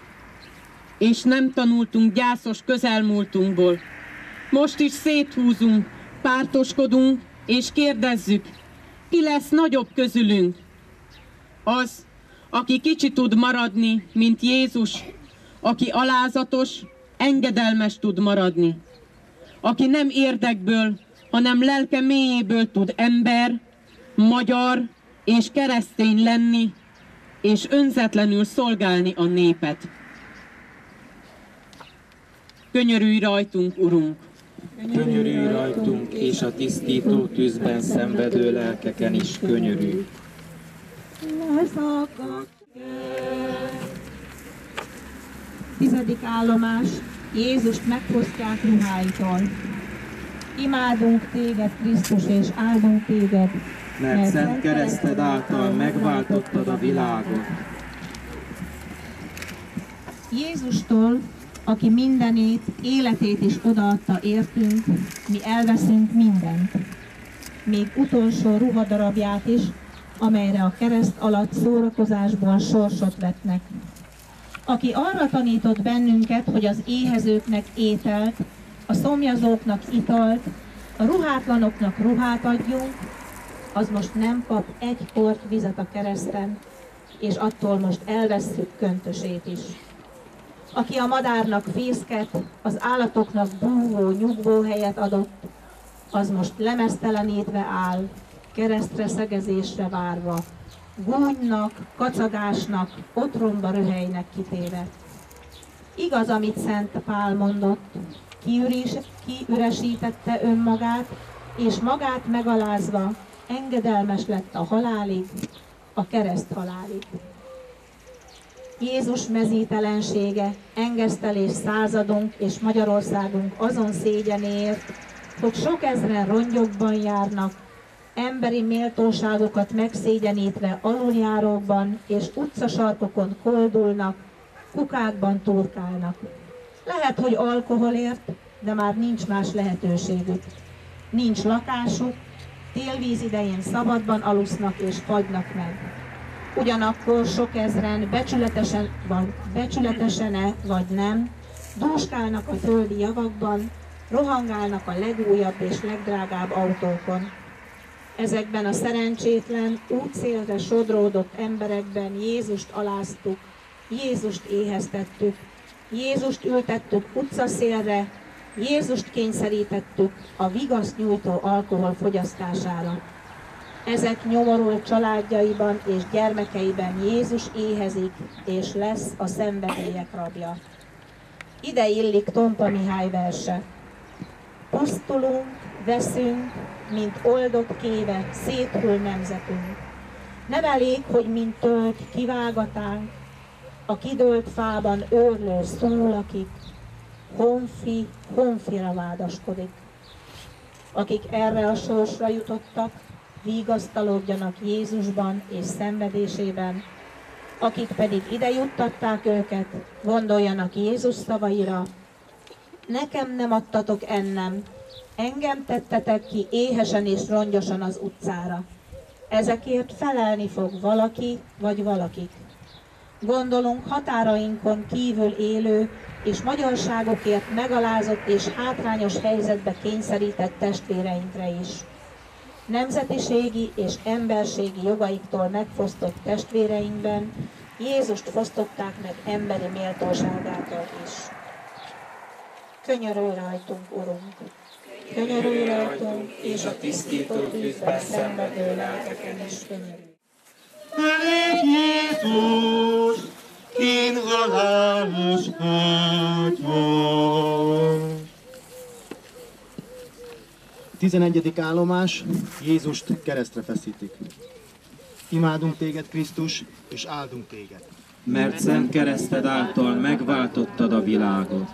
És nem tanultunk gyászos közelmúltunkból. Most is széthúzunk, pártoskodunk és kérdezzük, ki lesz nagyobb közülünk? Az, aki kicsi tud maradni, mint Jézus, aki alázatos, engedelmes tud maradni, aki nem érdekből, hanem lelke mélyéből tud ember, magyar és keresztény lenni, és önzetlenül szolgálni a népet. Könyörülj rajtunk, Urunk! Könyörülj rajtunk, és a tisztító tűzben szenvedő lelkeken is könyörülj. Tizedik állomás. Jézust megfosztják ruháitól. Imádunk téged, Krisztus, és áldunk téged, mert szent kereszted által megváltottad a világot. Jézustól, aki mindenét, életét is odaadta értünk, mi elveszünk mindent. Még utolsó ruhadarabját is, amelyre a kereszt alatt szórakozásból sorsot vetnek. Aki arra tanított bennünket, hogy az éhezőknek ételt, a szomjazóknak italt, a ruhátlanoknak ruhát adjunk, az most nem kap egy kort vizet a kereszten, és attól most elvesszük köntösét is. Aki a madárnak fészket, az állatoknak búvó nyugvóhelyet adott, az most lemeztelenítve áll, keresztre szegezésre várva, gúnynak, kacagásnak, otromba röhelynek kitéve. Igaz, amit Szent Pál mondott, kiüres, kiüresítette önmagát, és magát megalázva engedelmes lett a halálig, a kereszt halálig. Jézus mezítelensége, engesztelés századunk és Magyarországunk azon szégyenéért, hogy sok ezren rongyokban járnak, emberi méltóságokat megszégyenítve aluljárókban és utcasarkokon koldulnak, kukákban turkálnak. Lehet, hogy alkoholért, de már nincs más lehetőségük. Nincs lakásuk, télvíz idején szabadban alusznak és fagynak meg. Ugyanakkor sok ezren becsületesen, vagy becsületesen-e, vagy nem, dúskálnak a földi javakban, rohangálnak a legújabb és legdrágább autókon. Ezekben a szerencsétlen, útszélre sodródott emberekben Jézust aláztuk, Jézust éheztettük, Jézust ültettük utcaszélre, Jézust kényszerítettük a vigaszt nyújtó alkohol fogyasztására. Ezek nyomorult családjaiban és gyermekeiben Jézus éhezik, és lesz a szenvedélyek rabja. Ide illik Tompa Mihály verse. Pusztulunk, veszünk, mint oldott kéve, széthul nemzetünk. Nem elég, hogy mint tölt kivágatánk, a kidőlt fában őrlő szólakik, honfi, honfira vádaskodik. Akik erre a sorsra jutottak, vigasztalodjanak Jézusban és szenvedésében, akik pedig ide juttatták őket, gondoljanak Jézus szavaira, nekem nem adtatok ennem, engem tettetek ki éhesen és rongyosan az utcára. Ezekért felelni fog valaki vagy valakik. Gondolunk határainkon kívül élő és magyarságokért megalázott és hátrányos helyzetbe kényszerített testvéreinkre is. Nemzetiségi és emberségi jogaiktól megfosztott testvéreinkben Jézust fosztották meg emberi méltóságától is. Könyörülj rajtunk, Urunk! Könyörülj rajtunk, és a tisztító tűzben szenvedő lelkeken is könyörülj! Elég Jézus, kén halálos ágyban. tizenegyedik állomás, Jézust keresztre feszítik. Imádunk téged, Krisztus, és áldunk téged. Mert szent kereszted által megváltottad a világot.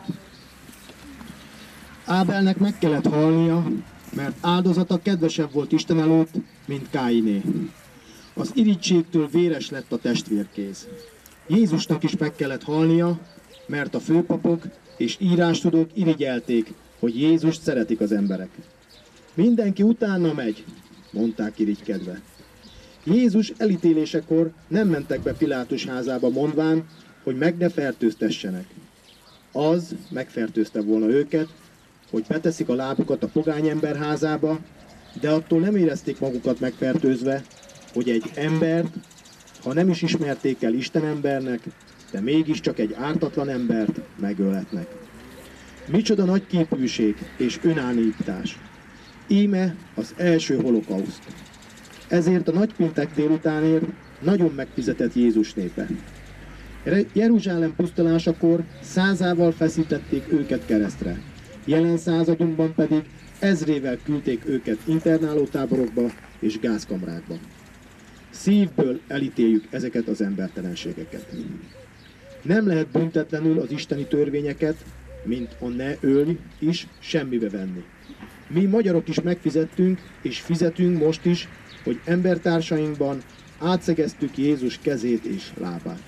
Ábelnek meg kellett halnia, mert áldozata kedvesebb volt Isten előtt, mint Káiné. Az irigységtől véres lett a testvérkéz. Jézusnak is meg kellett halnia, mert a főpapok és írástudók irigyelték, hogy Jézust szeretik az emberek. Mindenki utána megy, mondták irigykedve. Jézus elítélésekor nem mentek be Pilátus házába mondván, hogy meg ne fertőztessenek. Az megfertőzte volna őket, hogy beteszik a lábukat a pogányember házába, de attól nem érezték magukat megfertőzve, hogy egy embert, ha nem is ismerték el Isten embernek, de mégiscsak egy ártatlan embert megölhetnek. Micsoda nagy képűség és önállítás! Íme az első holokauszt. Ezért a nagypéntek délutánért nagyon megfizetett Jézus népe. Jeruzsálem pusztulásakor százával feszítették őket keresztre. Jelen századunkban pedig ezrével küldték őket internálótáborokba és gázkamrákba. Szívből elítéljük ezeket az embertelenségeket. Nem lehet büntetlenül az isteni törvényeket, mint a ne ölj is, semmibe venni. Mi magyarok is megfizettünk, és fizetünk most is, hogy embertársainkban átszegeztük Jézus kezét és lábát.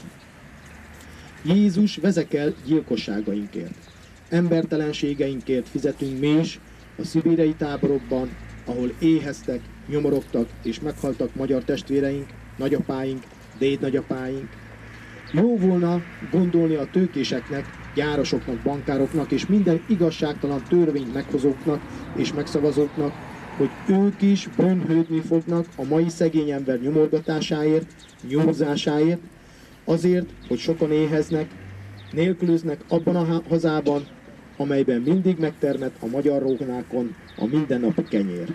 Jézus vezekel gyilkosságainkért. Embertelenségeinkért fizetünk mi is a szibériai táborokban, ahol éheztek, nyomorogtak és meghaltak magyar testvéreink, nagyapáink, dédnagyapáink. Jó volna gondolni a tőkéseknek, gyárosoknak, bankároknak és minden igazságtalan törvényt meghozóknak és megszavazóknak, hogy ők is bűnhődni fognak a mai szegény ember nyomorgatásáért, nyomzásáért, azért, hogy sokan éheznek, nélkülöznek abban a hazában, amelyben mindig megtermett a magyar róznákon a mindennapi kenyér.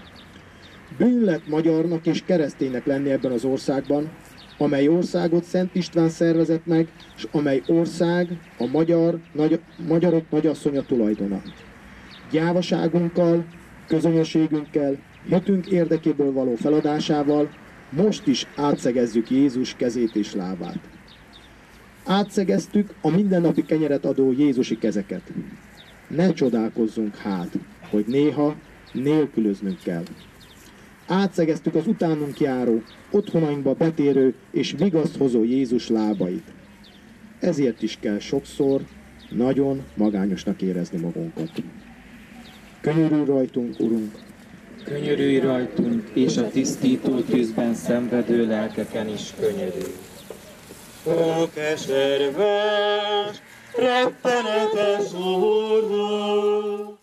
Bűn lett magyarnak és kereszténynek lenni ebben az országban, amely országot Szent István szervezett meg, és amely ország a magyar, nagy, magyarok nagyasszonya tulajdona. Gyávaságunkkal, közönösségünkkel, Hitünk érdekéből való feladásával most is átszegezzük Jézus kezét és lábát. Átszegeztük a mindennapi kenyeret adó Jézusi kezeket. Ne csodálkozzunk hát, hogy néha nélkülöznünk kell. Átszegeztük az utánunk járó, otthonainkba betérő és vigaszt hozó Jézus lábait. Ezért is kell sokszor nagyon magányosnak érezni magunkat. Könyörülj rajtunk, Urunk! Könyörülj rajtunk, és a tisztító tűzben szenvedő lelkeken is könyörülj. Ó, keserves, rettenetes Úrnak!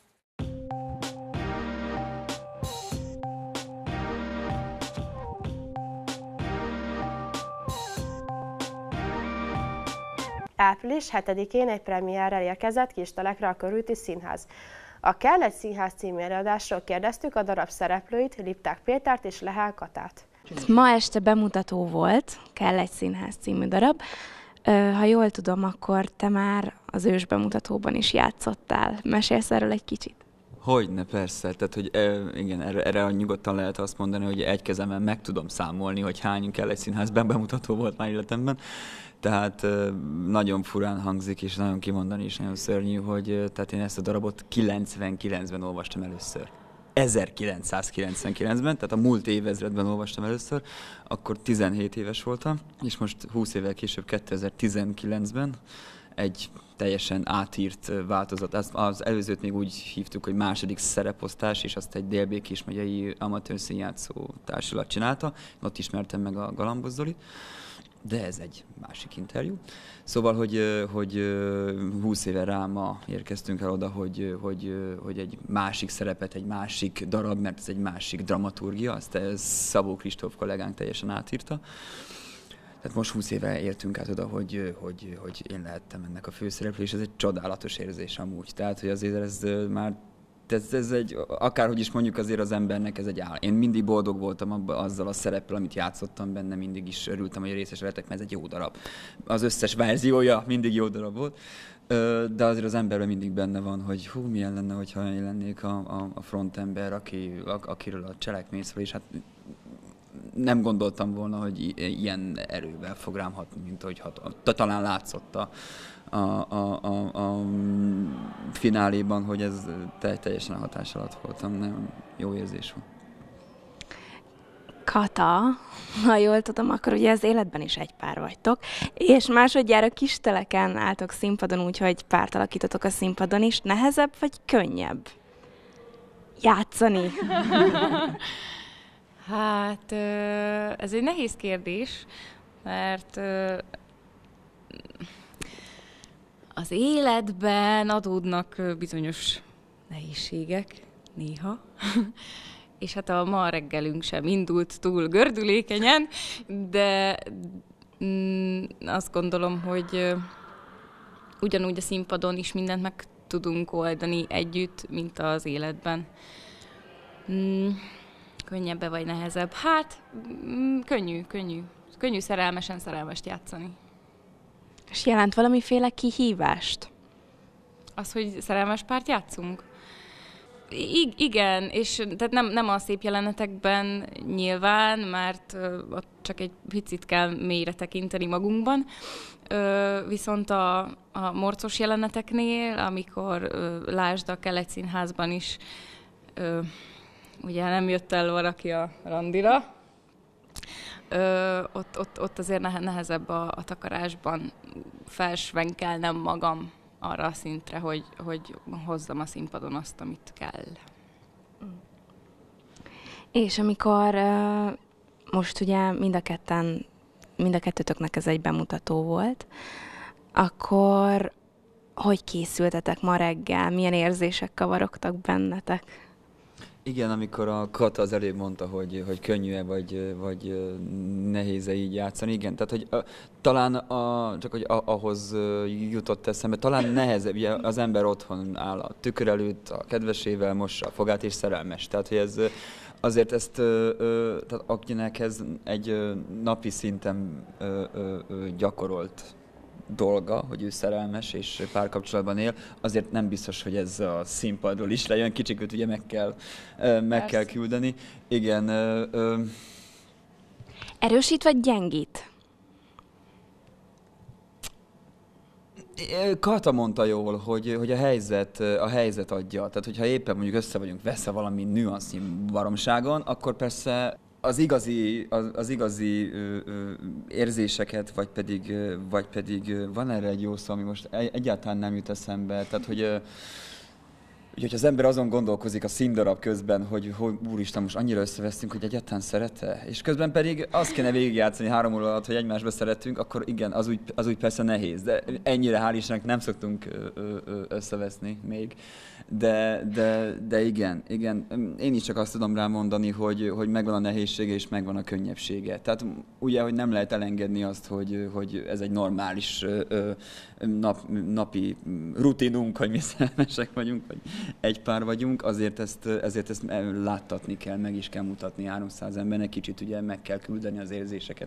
Április hetedikén egy premierrel érkezett Kistelekre a Körúti Színház. A Kell egy színház című előadásról kérdeztük a darab szereplőit, Lipták Pétert és Lehel Katát. Ma este bemutató volt, Kell egy színház című darab. Ha jól tudom, akkor te már az ős bemutatóban is játszottál. Mesélsz erről egy kicsit? Hogyne, persze. Tehát, hogy igen, erre, erre nyugodtan lehet azt mondani, hogy egy kezemben meg tudom számolni, hogy hány Kell egy színházban bemutató volt már életemben. Tehát nagyon furán hangzik, és nagyon kimondani is nagyon szörnyű, hogy tehát én ezt a darabot kilencvenkilencben olvastam először. ezerkilencszázkilencvenkilencben, tehát a múlt évezredben olvastam először, akkor tizenhét éves voltam, és most húsz évvel később, kétezer-tizenkilencben egy teljesen átírt változat. Az, az előzőt még úgy hívtuk, hogy második szereposztás, és azt egy Délbékés megyei amatőr színjátszó társulat csinálta. Ott ismertem meg a Galambos Zolit. De ez egy másik interjú. Szóval, hogy, hogy húsz éve rá ma érkeztünk el oda, hogy, hogy, hogy egy másik szerepet, egy másik darab, mert ez egy másik dramaturgia, azt Szabó Kristóf kollégánk teljesen átírta. Tehát most húsz éve értünk át oda, hogy, hogy, hogy én lehettem ennek a főszereplő, és ez egy csodálatos érzés amúgy. Tehát, hogy azért ez már Ez, ez egy, akárhogy is mondjuk, azért az embernek ez egy áll. Én mindig boldog voltam abba, azzal a szereppel, amit játszottam benne, mindig is örültem, hogy részes lettek, mert ez egy jó darab. Az összes verziója mindig jó darab volt, de azért az emberben mindig benne van, hogy hú, milyen lenne, hogyha én lennék a, a, a frontember, aki, a, akiről a cselekmény szól, és hát nem gondoltam volna, hogy ilyen erővel fog rám hatni, mint hogy hat, talán látszott a A, a, a, a fináléban, hogy ez teljesen a hatás alatt voltam, nagyon jó érzés volt. Kata, ha jól tudom, akkor ugye az életben is egy pár vagytok, és másodjára Kisteleken álltok színpadon, úgyhogy párt alakítotok a színpadon is. Nehezebb vagy könnyebb játszani? Hát ez egy nehéz kérdés, mert az életben adódnak bizonyos nehézségek néha, és hát a ma reggelünk sem indult túl gördülékenyen, de mm, azt gondolom, hogy ugyanúgy a színpadon is mindent meg tudunk oldani együtt, mint az életben. Mm, könnyebbe vagy nehezebb? Hát, mm, könnyű, könnyű. Könnyű szerelmesen szerelmest játszani. És jelent valamiféle kihívást? Az, hogy szerelmes párt játszunk? I- igen, és tehát nem, nem a szép jelenetekben nyilván, mert uh, ott csak egy picit kell mélyre tekinteni magunkban, uh, viszont a, a morcos jeleneteknél, amikor uh, lásd a Kell egy színházban is, uh, ugye nem jött el valaki a randira, Ö, ott, ott, ott azért nehezebb a, a takarásban felsvenkelnem magam arra a szintre, hogy, hogy hozzam a színpadon azt, amit kell. És amikor uh, most ugye mind a ketten, mind a kettőtöknek ez egy bemutató volt, akkor hogy készültetek ma reggel? Milyen érzések kavarogtak bennetek? Igen, amikor a Kata az előbb mondta, hogy, hogy könnyű-e vagy, vagy nehéz-e így játszani, igen, tehát hogy a, talán a, csak hogy a, ahhoz jutott eszembe, talán nehezebb, ugye az ember otthon áll a tükör előtt, a kedvesével mossa a fogát és szerelmes, tehát hogy ez azért ezt, tehát akinek ez egy napi szinten gyakorolt dolga, hogy ő szerelmes és párkapcsolatban él, azért nem biztos, hogy ez a színpadról is lejön, kicsikét ugye meg kell, meg kell küldeni. Igen. Ö, ö... Erősít vagy gyengít? Kata mondta jól, hogy, hogy a, helyzet, a helyzet adja. Tehát, hogyha éppen mondjuk össze vagyunk veszve valami nüansznyi baromságon, akkor persze az igazi, az, az igazi ö, ö, érzéseket, vagy pedig, ö, vagy pedig ö, van erre egy jó szó, ami most egyáltalán nem jut eszembe. Tehát, hogy ö, Úgyhogy az ember azon gondolkozik a színdarab közben, hogy, hogy úristen, most annyira összevesztünk, hogy egyáltalán szerette, és közben pedig azt kéne végigjátszani három óra alatt, hogy egymásba szeretünk, akkor igen, az úgy, az úgy persze nehéz, de ennyire hál' Istennek nem szoktunk összeveszni még. De, de, de igen, igen, én is csak azt tudom rá mondani, hogy, hogy megvan a nehézsége és megvan a könnyebbsége. Tehát ugye, hogy nem lehet elengedni azt, hogy, hogy ez egy normális nap, napi rutinunk, hogy mi szerelmesek vagyunk, vagy egy pár vagyunk, azért ezt, ezért ezt láttatni kell, meg is kell mutatni háromszáz embernek, kicsit ugye meg kell küldeni az érzéseket.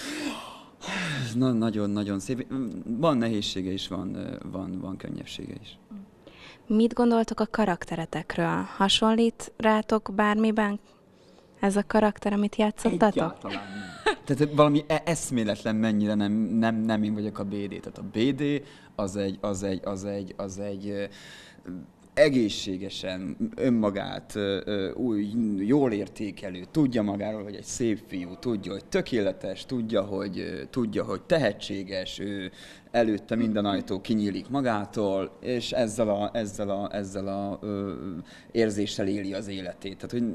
Nagyon-nagyon szép. Van nehézsége is, van, van, van könnyebbsége is. Mit gondoltok a karakteretekről? Hasonlít rátok bármiben ez a karakter, amit játszottatok? Egyáltalán nem. Tehát valami eszméletlen mennyire nem, nem, nem én vagyok a bé dé. Tehát a bé dé az egy, az egy, az egy, az egy egészségesen önmagát új, jól értékelő, tudja magáról, hogy egy szép fiú, tudja, hogy tökéletes, tudja, hogy, tudja, hogy tehetséges, ő előtte minden ajtó kinyílik magától, és ezzel a, ezzel a, ezzel a ö, érzéssel éli az életét. Tehát, hogy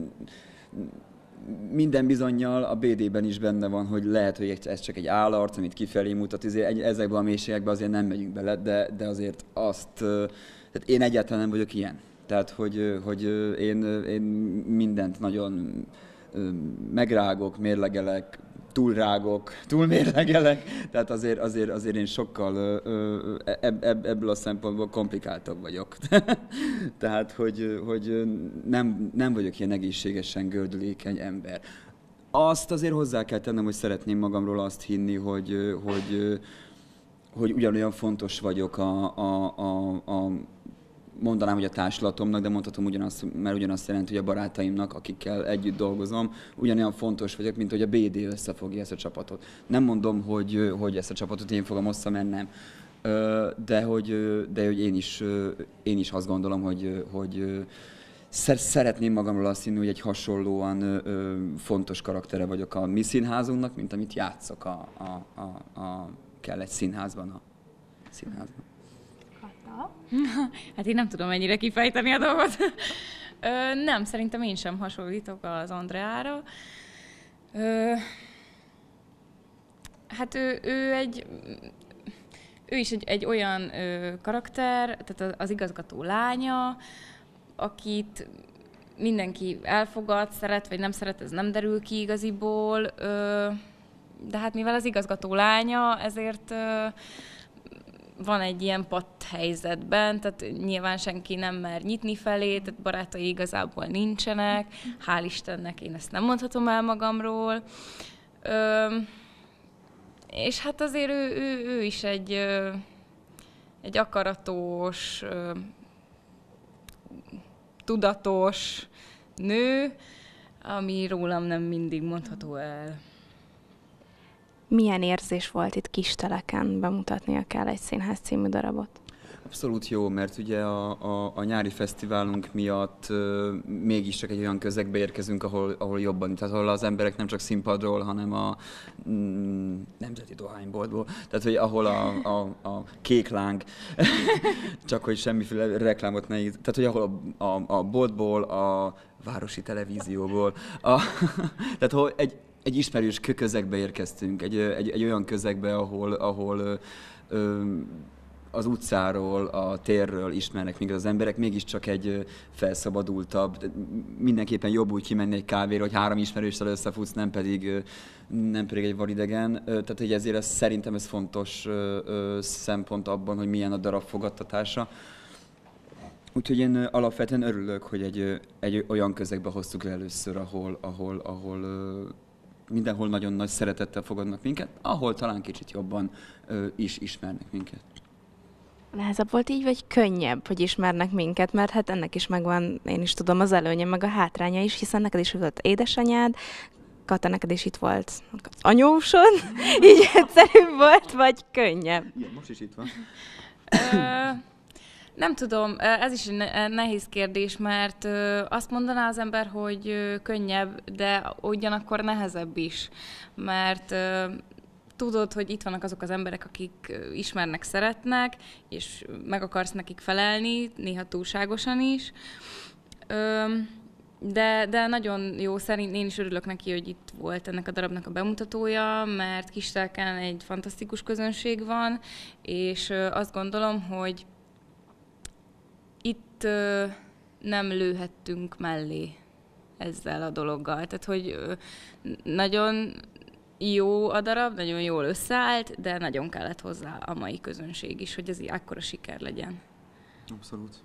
minden bizonnyal a bé dében is benne van, hogy lehet, hogy ez csak egy állarc, amit kifelé mutat, ezért ezekben a mélységekben azért nem megyünk bele, de, de azért azt, tehát én egyáltalán nem vagyok ilyen. Tehát, hogy, hogy én, én mindent nagyon megrágok, mérlegelek, túlrágok, túlmérlegelek, tehát azért, azért, azért én sokkal ebb, ebb, ebből a szempontból komplikáltabb vagyok. Tehát, hogy, hogy nem, nem vagyok ilyen egészségesen gördülékeny ember. Azt azért hozzá kell tennem, hogy szeretném magamról azt hinni, hogy, hogy, hogy ugyanolyan fontos vagyok a, a, a, a mondanám, hogy a társulatomnak, de mondhatom ugyanazt, mert ugyanazt jelenti, hogy a barátaimnak, akikkel együtt dolgozom, ugyanolyan fontos vagyok, mint hogy a bé dé összefogja ezt a csapatot. Nem mondom, hogy, hogy ezt a csapatot én fogom össze, mert nem. De hogy, de hogy én, is, én is azt gondolom, hogy, hogy szeretném magamról azt hinni, hogy egy hasonlóan fontos karaktere vagyok a mi színházunknak, mint amit játszok a, a, a, a kell egy színházban. A színházban. Hát én nem tudom ennyire kifejteni a dolgot. Ö, nem, szerintem én sem hasonlítok az Andreára. Ö, hát ő, ő egy... Ő is egy, egy olyan ö, karakter, tehát az igazgató lánya, akit mindenki elfogad, szeret vagy nem szeret, ez nem derül ki igaziból. Ö, de hát mivel az igazgató lánya, ezért... Ö, van egy ilyen patt helyzetben, tehát nyilván senki nem mer nyitni felé, tehát barátai igazából nincsenek, hál' Istennek én ezt nem mondhatom el magamról. Ö, és hát azért ő, ő, ő is egy, egy akaratos, tudatos nő, ami rólam nem mindig mondható el. Milyen érzés volt itt Kisteleken bemutatnia Kell egy színház című darabot? Abszolút jó, mert ugye a, a, a nyári fesztiválunk miatt uh, mégiscsak egy olyan közegbe érkezünk, ahol, ahol jobban, tehát ahol az emberek nem csak színpadról, hanem a mm, nemzeti dohányboltból, tehát hogy ahol a, a, a kék láng, csak hogy semmiféle reklámot ne íz, tehát hogy ahol a, a, a boltból, a városi televízióból, a, tehát ahol egy egy ismerős közegbe érkeztünk, egy, egy, egy olyan közegbe, ahol, ahol ö, az utcáról, a térről ismernek minket az emberek, mégiscsak egy felszabadultabb, mindenképpen jobb úgy kimenni egy kávéra, hogy három ismerőssel összefutsz, nem pedig, nem pedig egy vadidegen. Tehát hogy ezért ez, szerintem ez fontos szempont abban, hogy milyen a darab fogadtatása. Úgyhogy én alapvetően örülök, hogy egy, egy olyan közegbe hoztuk le először, ahol, ahol, ahol mindenhol nagyon nagy szeretettel fogadnak minket, ahol talán kicsit jobban ö, is ismernek minket. Nehezebb volt így, vagy könnyebb, hogy ismernek minket, mert hát ennek is megvan, én is tudom, az előnye, meg a hátránya is, hiszen neked is volt édesanyád, Kata, neked is itt volt az anyósod, így egyszerűbb volt, vagy könnyebb? Igen, most is itt van. Nem tudom, ez is egy nehéz kérdés, mert azt mondaná az ember, hogy könnyebb, de ugyanakkor nehezebb is, mert tudod, hogy itt vannak azok az emberek, akik ismernek, szeretnek, és meg akarsz nekik felelni, néha túlságosan is. De, de nagyon jó, szerint én is örülök neki, hogy itt volt ennek a darabnak a bemutatója, mert Kistelken egy fantasztikus közönség van, és azt gondolom, hogy itt nem lőhettünk mellé ezzel a dologgal. Tehát, hogy nagyon jó a darab, nagyon jól összeállt, de nagyon kellett hozzá a mai közönség is, hogy ez akkora siker legyen. Abszolút.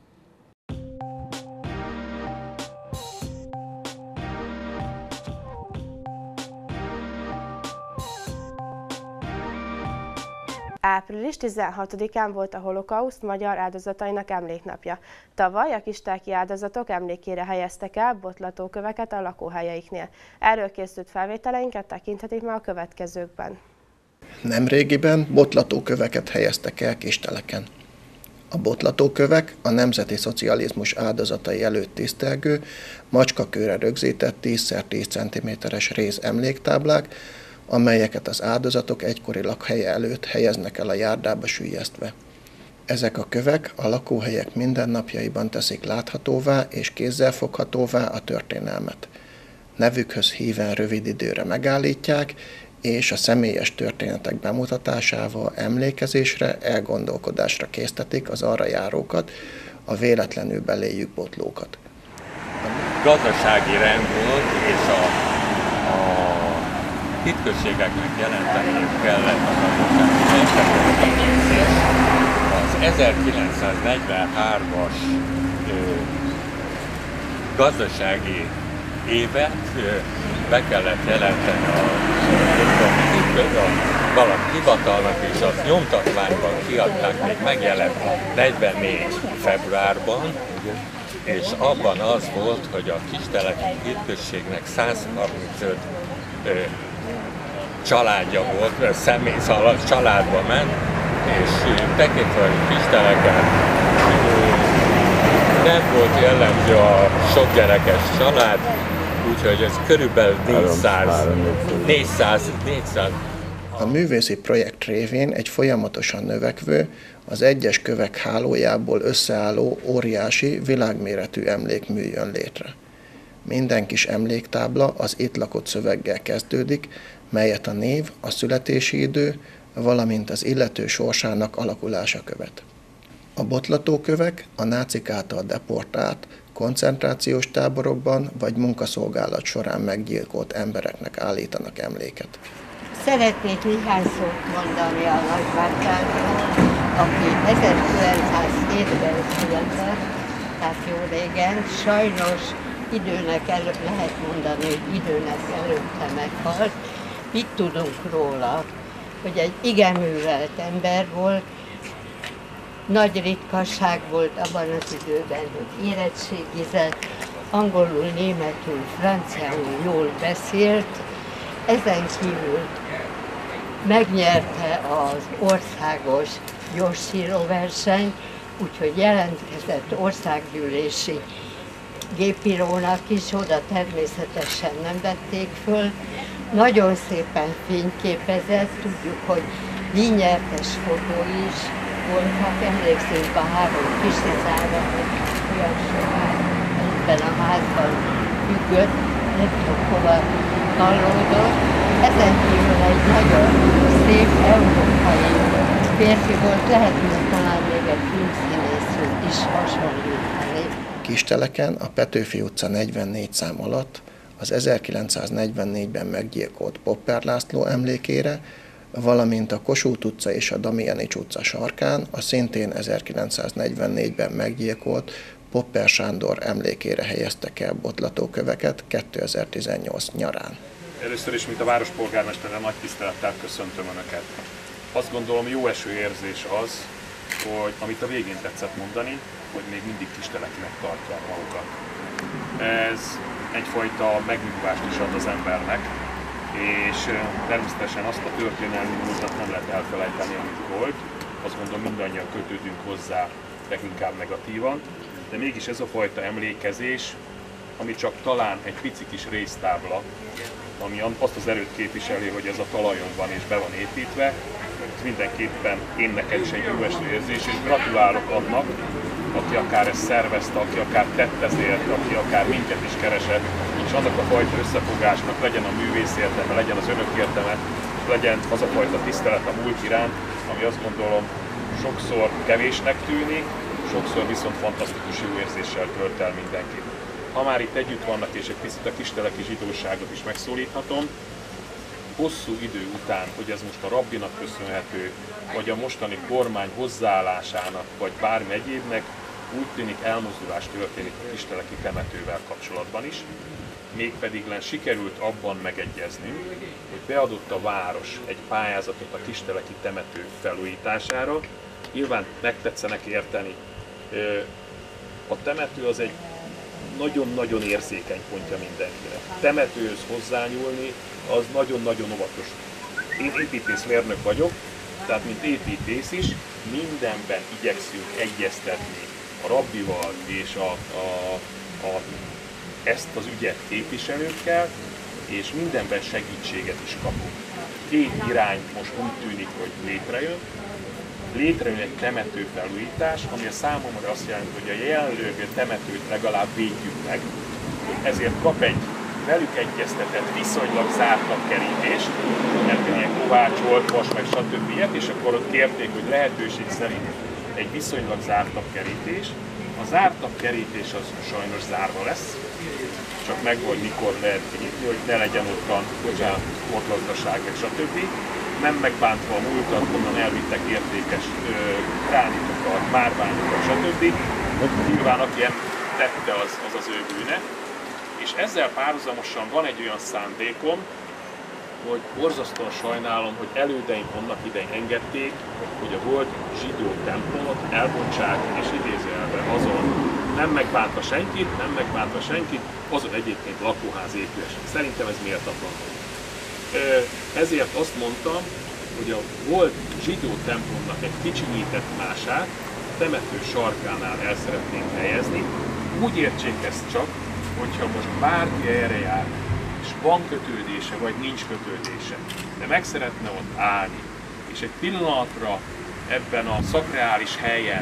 április tizenhatodikán volt a holokauszt magyar áldozatainak emléknapja. Tavaly a kistelki áldozatok emlékére helyeztek el botlatóköveket a lakóhelyeiknél. Erről készült felvételeinket tekinthetik meg a következőkben. Nemrégiben botlatóköveket helyeztek el Kisteleken. A botlatókövek a nemzeti szocializmus áldozatai előtt tisztelgő, macskakőre rögzített tíz szer tíz centiméteres réz emléktáblák, amelyeket az áldozatok egykori lakhelye előtt helyeznek el a járdába süllyesztve. Ezek a kövek a lakóhelyek mindennapjaiban teszik láthatóvá és kézzelfoghatóvá a történelmet. Nevükhöz híven rövid időre megállítják, és a személyes történetek bemutatásával emlékezésre, elgondolkodásra késztetik az arra járókat, a véletlenül beléjük botlókat. Gazdasági rend volt, és a, a hitközségeknek jelenteniük kellett a gazdasági az ezerkilencszáznegyvenhármas ö, gazdasági évet ö, be kellett jelenteni a, a, a valami hivatalnak, és azt nyomtatványban kiadták, még megjelent negyvennégy februárban, és abban az volt, hogy a kisteleki hitközségnek százharmincöt ö, családja volt, személy, szóval családba ment, és tekintve a Kisteleken nem volt jellemző a sok gyerekes család, úgyhogy ez körülbelül négyszáz, négyszáz, négyszáz. A művészi projekt révén egy folyamatosan növekvő, az egyes kövek hálójából összeálló óriási, világméretű emlékmű jön létre. Minden kis emléktábla az itt lakott szöveggel kezdődik, melyet a név, a születési idő, valamint az illető sorsának alakulása követ. A botlatókövek a nácik által deportált, koncentrációs táborokban vagy munkaszolgálat során meggyilkolt embereknek állítanak emléket. Szeretnék néhány szót mondani a nagybátyámról, aki ezerkilencszázhétben született, tehát jó régen, sajnos időnek előtt, lehet mondani, hogy időnek előtte meghalt. Mit tudunk róla? Hogy egy igen művelt ember volt, nagy ritkaság volt abban az időben, hogy érettségizett, angolul, németül, franciául jól beszélt, ezen kívül megnyerte az országos gyorssíróversenyt, úgyhogy jelentkezett országgyűlési gépírónak is, oda természetesen nem vették föl. Nagyon szépen fényképezett, tudjuk, hogy díjnyertes fotói is voltak, emlékszünk a három kis cizára, hogy olyan sokáig ebben a házban függött, nem tudom hova hallódott. Ezen kívül egy nagyon szép európai férfi volt, lehetne talán még egy filmszínészről is hasonlítani. Kisteleken a Petőfi utca negyvennégy szám alatt az ezerkilencszáznegyvennégyben meggyilkolt Popper László emlékére, valamint a Kossuth utca és a Damjanics utca sarkán a szintén ezerkilencszáznegyvennégyben meggyilkolt Popper Sándor emlékére helyeztek el botlatóköveket kétezer-tizennyolc nyarán. Először is, mint a várospolgármestere, nagy tisztelettel köszöntöm Önöket. Azt gondolom, jó eső érzés az, hogy amit a végén tetszett mondani, hogy még mindig kistelekinek tartják magukat. Ez egyfajta megnyugvást is ad az embernek, és természetesen azt a történelmi múltat nem lehet elfelejteni, amit volt. Azt gondolom, mindannyian kötődünk hozzá, leginkább negatívan, de mégis ez a fajta emlékezés, ami csak talán egy pici kis résztábla, ami azt az erőt képviseli, hogy ez a talajon van és be van építve, ez mindenképpen én nekem is egy jó eső érzés, és gratulálok annak, aki akár ezt szervezte, aki akár tett ezért, aki akár minket is keresett, és azok a fajta összefogásnak legyen a művész értelme, legyen az önök értelme, és legyen az a fajta tisztelet a múlt iránt, ami azt gondolom sokszor kevésnek tűnik, sokszor viszont fantasztikus jó érzéssel tölt el mindenkit. Ha már itt együtt vannak, és egy picit a kisteleki zsidóságot is megszólíthatom, hosszú idő után, hogy ez most a rabbinak köszönhető, vagy a mostani kormány hozzáállásának, vagy bármi egyébnek, úgy tűnik elmozdulás történik a kisteleki temetővel kapcsolatban is. Mégpedig len sikerült abban megegyeznünk, hogy beadott a város egy pályázatot a kisteleki temető felújítására. Nyilván megtetszenek érteni, a temető az egy nagyon-nagyon érzékeny pontja mindenkinek. Temetőhöz hozzányúlni, az nagyon-nagyon óvatos. Én építészmérnök vagyok, tehát mint építész is mindenben igyekszünk egyeztetni a rabbival és a, a, a, ezt az ügyet képviselőkkel, és mindenben segítséget is kapunk. Két irány most úgy tűnik, hogy létrejön. Létrejön egy temető felújítás, ami a számomra azt jelenti, hogy a jelenlegi temetőt legalább védjük meg, ezért kap egy velük egyeztetett, viszonylag zártabb kerítést, mert ilyen kovács volt, vas meg stb. Ilyet, és akkor ott kérték, hogy lehetőség szerint egy viszonylag zártabb kerítés. A zártabb kerítés az sajnos zárva lesz, csak meg vagy mikor lehet kinyitni, hogy ne legyen ottan, bocsánat, sportgazdaság, meg stb. Nem megbántva a múltat, onnan elvittek értékes gránitokat, márványokat, stb. Nyilván aki ezt tette, az, az az ő bűne. És ezzel párhuzamosan van egy olyan szándékom, hogy borzasztóan sajnálom, hogy elődeim annak idején engedték, hogy a volt zsidó templomot elbontsák, és idézőjelben azon nem megbántva senkit, nem megbántva senkit, azon egyébként lakóház épülésen. Szerintem ez méltatlan. Ezért azt mondtam, hogy a volt zsidó templomnak egy kicsinyített mását a temető sarkánál el szeretnénk helyezni. Úgy értsék ezt csak, hogyha most bárki erre jár, és van kötődése, vagy nincs kötődése, de meg szeretne ott állni, és egy pillanatra ebben a szakreális helyen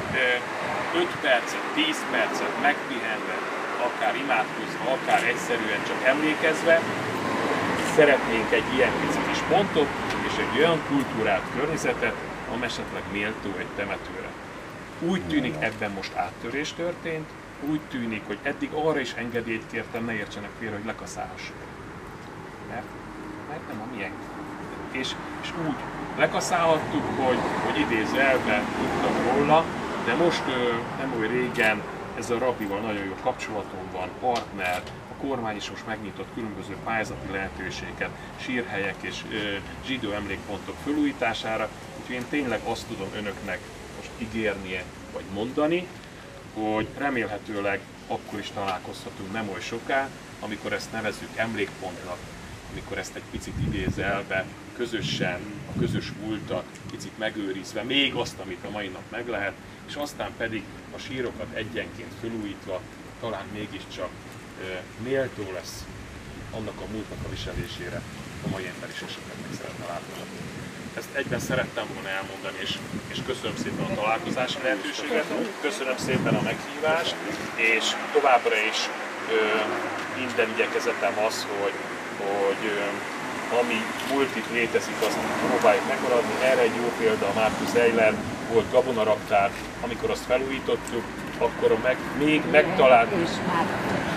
öt percet, tíz percet megpihenve, akár imádkozva, akár egyszerűen csak emlékezve, szeretnénk egy ilyen pici kis pontot, és egy olyan kultúrát, környezetet, ami esetleg méltó egy temetőre. Úgy tűnik, ebben most áttörés történt, úgy tűnik, hogy eddig arra is engedélyt kértem, ne értsenek félre, hogy lekaszálhassuk. Mert, mert nem a miénk. És, és úgy lekaszálhattuk, hogy, hogy idézőjelben tudtam róla, de most nem olyan régen ez a rabbival nagyon jó kapcsolatom van, partner, a kormány is most megnyitott különböző pályázati lehetőséget, sírhelyek és ö, zsidó emlékpontok felújítására, úgyhogy én tényleg azt tudom önöknek most ígérnie vagy mondani, hogy remélhetőleg akkor is találkozhatunk nem oly soká, amikor ezt nevezzük emlékpontnak, amikor ezt egy picit idézelve, közösen, a közös múltat picit megőrizve, még azt, amit a mai nap meg lehet, és aztán pedig a sírokat egyenként felújítva talán mégiscsak e, méltó lesz annak a múltnak a viselésére, a mai ember is esetleg meg szeretne látni. Ezt egyben szerettem volna elmondani, és, és köszönöm szépen a találkozási lehetőséget, köszönöm szépen a meghívást, és továbbra is ö, minden igyekezetem az, hogy, hogy ö, ami múlt itt létezik, azt próbáljuk megmaradni. Erre egy jó példa a Markus Eiler, volt gabonaraktár, amikor azt felújítottuk, akkor meg, még megtaláltuk.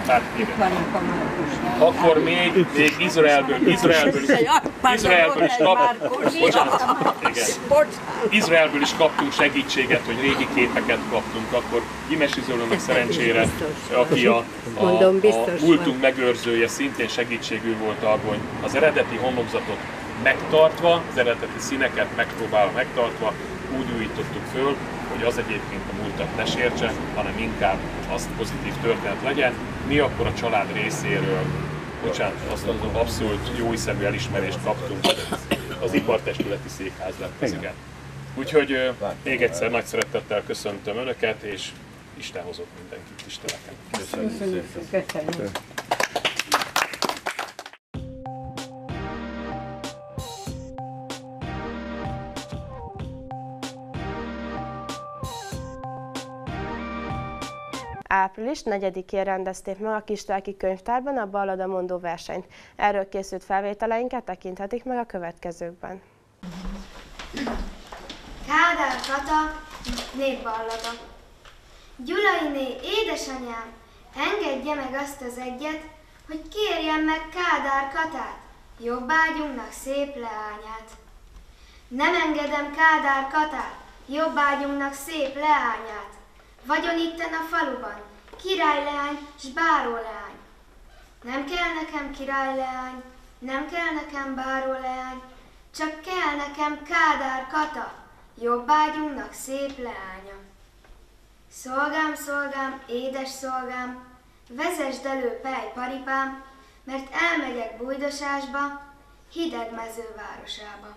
már akkor még, még Izraelből, Izraelből, Izraelből is kaptunk, Izraelből is kaptunk segítséget, hogy régi képeket kaptunk, akkor Imesi Zolónak szerencsére, aki a, a, a múltunk megőrzője, szintén segítségül volt abban, hogy az eredeti homlokzatot megtartva, az eredeti színeket megpróbálva megtartva, úgy újítottuk föl, hogy az egyébként a múltat ne sértse, hanem inkább az pozitív történet legyen. Mi akkor a család részéről, bocsánat, azt az abszolút jóhiszemű elismerést kaptunk, az ipartestületi székház lett ez, igen. Úgyhogy még egyszer nagy szeretettel köszöntöm Önöket, és Isten hozott mindenkit tiszteleten. Köszönjük. Köszönjük. április negyedikén rendezték meg a Kistelki Könyvtárban a balladamondó versenyt. Erről készült felvételeinket tekinthetik meg a következőkben. Kádár Kata, népballada. Gyulainé, édesanyám, engedje meg azt az egyet, hogy kérjem meg Kádár Katát, jobbágyunknak szép leányát. Nem engedem Kádár Katát, jobbágyunknak szép leányát. Vagyon itten a faluban, királyleány s báróleány. Nem kell nekem királyleány, nem kell nekem báróleány, csak kell nekem Kádár Kata, jobbágyunknak szép leánya. Szolgám, szolgám, édes szolgám, vezesd elő pej paripám, mert elmegyek Bújdosásba, hideg mezővárosába.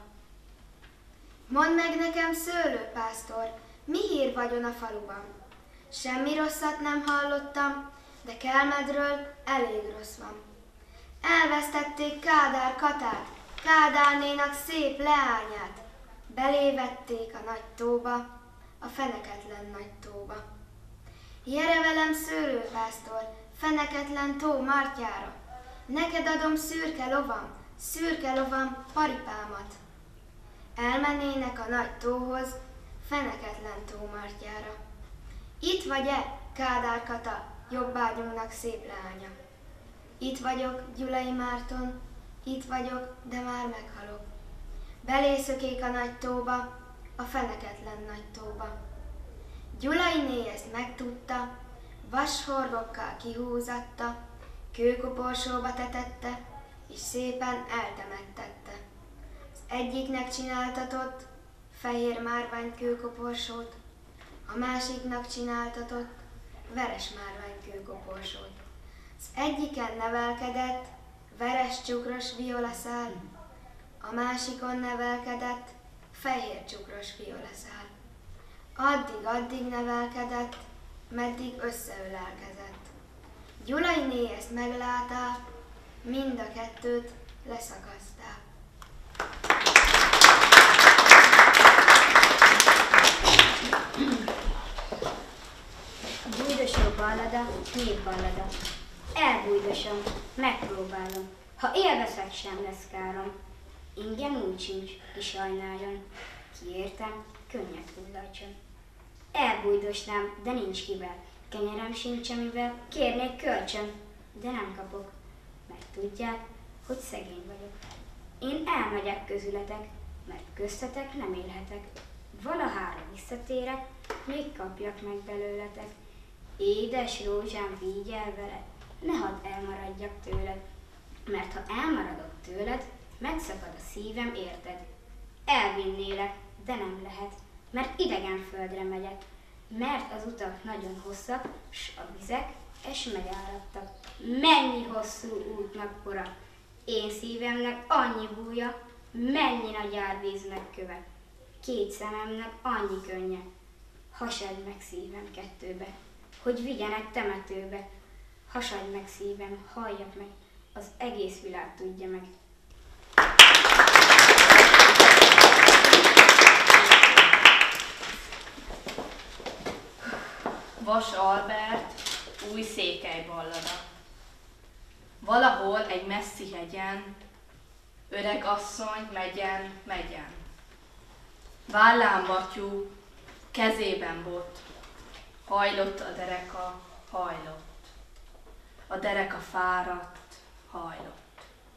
Mondd meg nekem, szőlőpásztor, mi hír vagyon a faluban? Semmi rosszat nem hallottam, de Kelmedről elég rossz van. Elvesztették Kádár Katát, Kádárnénak szép leányát. Belévették a nagy tóba, a feneketlen nagy tóba. Gyere velem, szőlőpásztor, feneketlen tó Martjára. Neked adom szürke lovam, szürke lovam paripámat. Elmennének a nagy tóhoz, feneketlen tó Martjára. Itt vagy-e, Kádár Kata, jobbágyunknak szép leánya? Itt vagyok, Gyulai Márton, itt vagyok, de már meghalok. Belészökék a nagy tóba, a feneketlen nagy tóba. Gyulainé ezt megtudta, vashorgokkal kihúzatta, kőkoporsóba tetette, és szépen eltemettette. Az egyiknek csináltatott fehér márvány kőkoporsót, a másiknak csináltatott veres márvány kőkoporsót. Az egyiken nevelkedett veres csukros violaszál, a másikon nevelkedett fehér csukros violaszál. Addig-addig nevelkedett, meddig összeölelkezett. Gyulainé ezt meglátá, mind a kettőt leszakasztá. Bújdosó ballada, népballada. Elbújdosom, megpróbálom. Ha élveszek, sem lesz károm. Ingyen úgy sincs, ki sajnáljon. Kiértem, könnyet hullatson. Elbújdosnám, de nincs kivel. Kenyerem sincs, amivel kérnék kölcsön, de nem kapok. Mert tudják, hogy szegény vagyok. Én elmegyek közületek, mert köztetek nem élhetek. Valahára visszatérek, még kapjak meg belőletek. Édes rózsám, vigyel veled, ne hadd elmaradjak tőled, mert ha elmaradok tőled, megszakad a szívem, érted? Elvinnélek, de nem lehet, mert idegen földre megyek, mert az utak nagyon hosszak, s a vizek es megáradtak. Mennyi hosszú útnak kora, én szívemnek annyi búja, mennyi nagy árvíznek köve, két szememnek annyi könnye. Hasadj meg szívem kettőbe, hogy vigyenek temetőbe. Hasadj meg szívem, halljak meg, az egész világ tudja meg. Vas Albert, új székely ballada. Valahol egy messzi hegyen, öreg asszony megyen, megyen. Vállán batyú, kezében bot, hajlott a dereka, hajlott. a dereka fáradt, hajlott.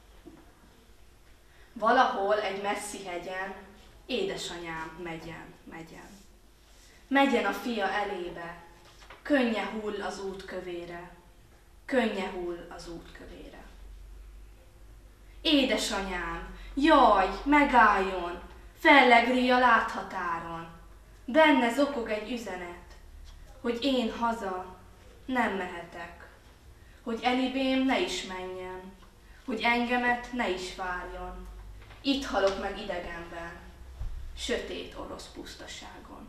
Valahol egy messzi hegyen édesanyám megyen, megyen. Megyen a fia elébe, könnye hull az út kövére, könnye hull az út kövére. Édesanyám, jaj, megálljon, fellegri a láthatáron. Benne zokog egy üzenet, hogy én haza nem mehetek, hogy elibém ne is menjen, hogy engemet ne is várjon. Itt halok meg idegenben, sötét orosz pusztaságon.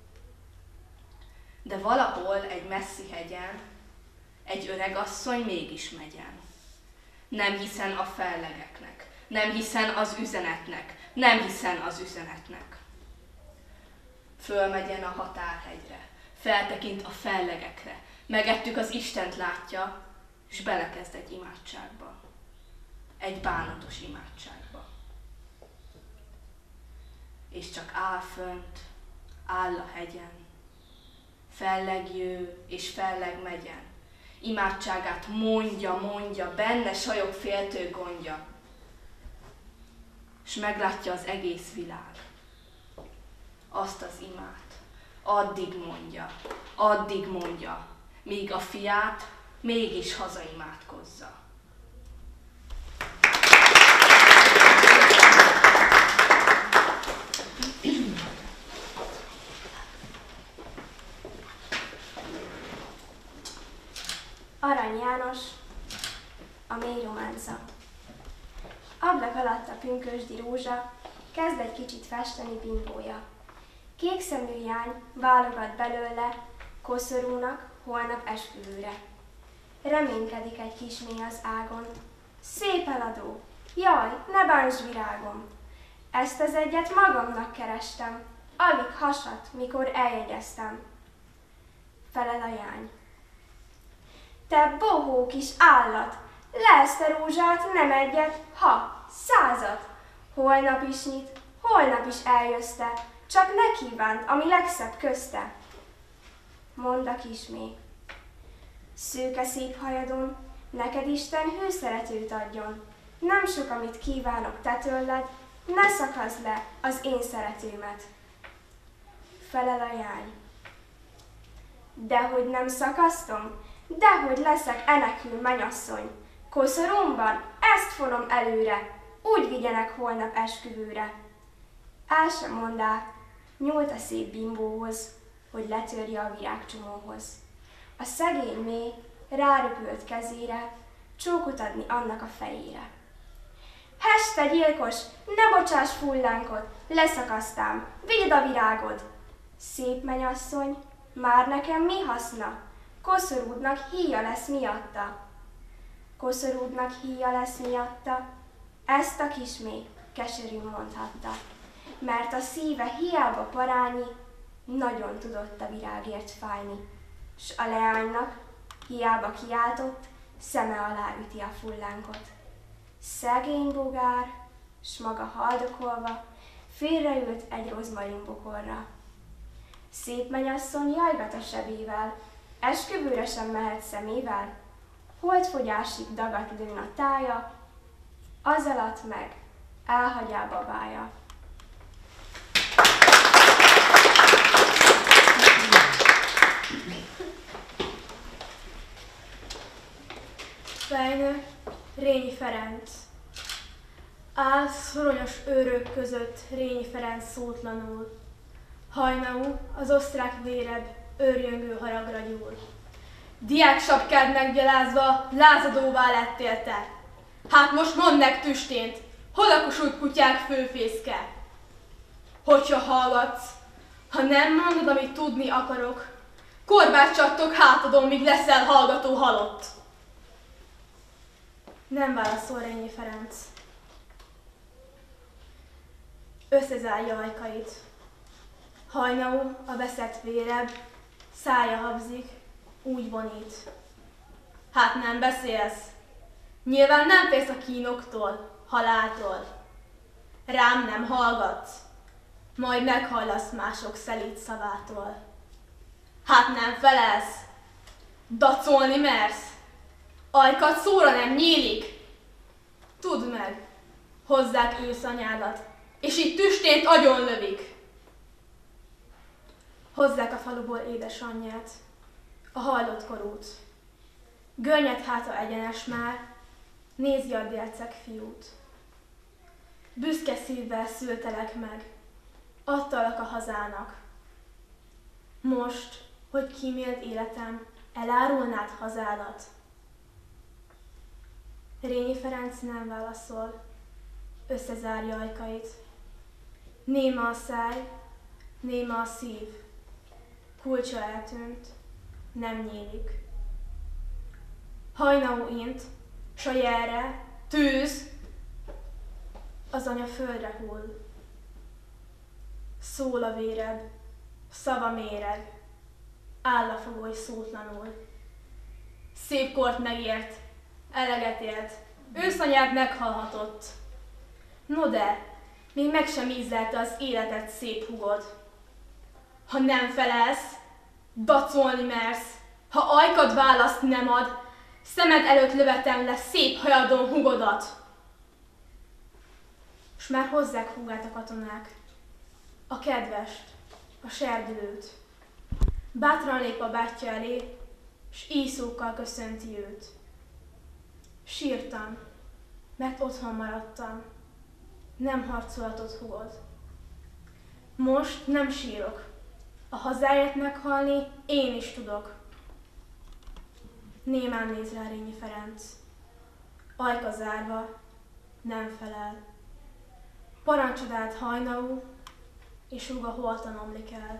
De valahol egy messzi hegyen egy öreg asszony mégis megyen. Nem hiszen a fellegeknek, nem hiszen az üzenetnek, nem hiszen az üzenetnek. Fölmegyen a határhegyre, feltekint a fellegekre, megettük az Istent látja, és belekezd egy imádságba. Egy bánatos imádságba. És csak áll fönt, áll a hegyen, fellegjő és felleg megyen. Imádságát mondja, mondja, benne sajog féltő gondja. És meglátja az egész világ. Azt az imát addig mondja, addig mondja, míg a fiát mégis hazaimádkozza. Arany János, a mély románca. Ablak alatt a pünkösdi rózsa, kezd egy kicsit festeni bimbója. Kékszemű jány válogat belőle, koszorúnak holnap esküvőre. Reménykedik egy kismély az ágon. Szép eladó, jaj, ne bánts virágom! Ezt az egyet magamnak kerestem, alig hasadt, mikor eljegyeztem. Felel a jány. Te bohó kis állat, lelsz te rózsát nem egyet, ha százat. Holnap is nyit, holnap is eljössz te, csak ne kívánt, ami legszebb közte. Mondd a kismély. Szőke szép hajadon, neked Isten hőszeretőt adjon. Nem sok, amit kívánok te tőled, ne szakazd le az én szeretőmet. Felel a jány. Dehogy nem szakasztom, dehogy leszek enekül menyasszony. Koszoromban ezt fonom előre, úgy vigyenek holnap esküvőre. El sem mondá, nyúlt a szép bimbóhoz, hogy letörje a virágcsomóhoz. A szegény mély ráröpült kezére, csókot adni annak a fejére. Hes, te gyilkos, ne bocsáss fullánkot, leszakasztám, vidd a virágod! Szép menyasszony, már nekem mi haszna? Koszorúdnak híja lesz miatta. Koszorúdnak híja lesz miatta, ezt a kismély keserűn mondhatta, mert a szíve hiába parányi, nagyon tudott a virágért fájni, s a leánynak hiába kiáltott, szeme alá üti a fullánkot. Szegény bogár, s maga haldokolva, félreült egy rozmarinbokorra. Szép menyasszony jajgat a sebével, esküvőre sem mehet szemével, holdfogyásig dagat lőn a tája, az alatt meg elhagyá babája. Fejnő Rényi Ferenc. Áll szoronyos őrök között Rényi Ferenc szótlanul. Hajnalú az osztrák vérebb őrjöngő haragra gyúl. Diáksapkád meggyalázva lázadóvá lettél te. Hát most mondd meg tüstént, hol a kosult kutyák főfészke? Hogyha hallgatsz, ha nem mondod, amit tudni akarok, korbát csattok hátadon, míg leszel hallgató halott. Nem válaszol Rényi Ferenc. Összezárja ajkait. Hajnalú a veszett vérebb, szája habzik, úgy vonít. Hát nem beszélsz. Nyilván nem félsz a kínoktól, haláltól. Rám nem hallgatsz, majd meghallasz mások szelíd szavától. Hát nem felelsz, dacolni mersz. ajkad szóra nem nyílik. Tudd meg, hozzák őszanyádat, és itt tüstént agyon lövik. Hozzák a faluból édesanyját, a hajlott korút. Görnyed háta egyenes már, nézi a délceg fiút. Büszke szívvel szültelek meg, adtalak a hazának. Most, hogy kímélt életem, elárulnád hazádat? Rényi Ferenc nem válaszol, összezárja ajkait. Néma a száj, néma a szív, kulcsa eltűnt, nem nyílik. Hajnau int, s a jelre, tűz, az anya földre hull. Szól a véreb, szava méreg, áll a fogoly szótlanul. Szép kort megért, eleget élt, őszanyád meghalhatott. No de, még meg sem ízlelte az életed szép hugod. Ha nem felelsz, dacolni mersz, ha ajkad választ nem ad, szemed előtt lövetem le szép hajadon hugodat. S már hozzák húgát a katonák, a kedvest, a serdülőt. Bátran lép a bátyja elé, s íszókkal köszönti őt. Sírtam, mert otthon maradtam, nem harcolhatott hugod. Most nem sírok, a hazáért meghalni én is tudok. Némán néz rá Rényi Ferenc, ajka zárva, nem felel. Parancsodát hajnau, és húga holtan omlik el.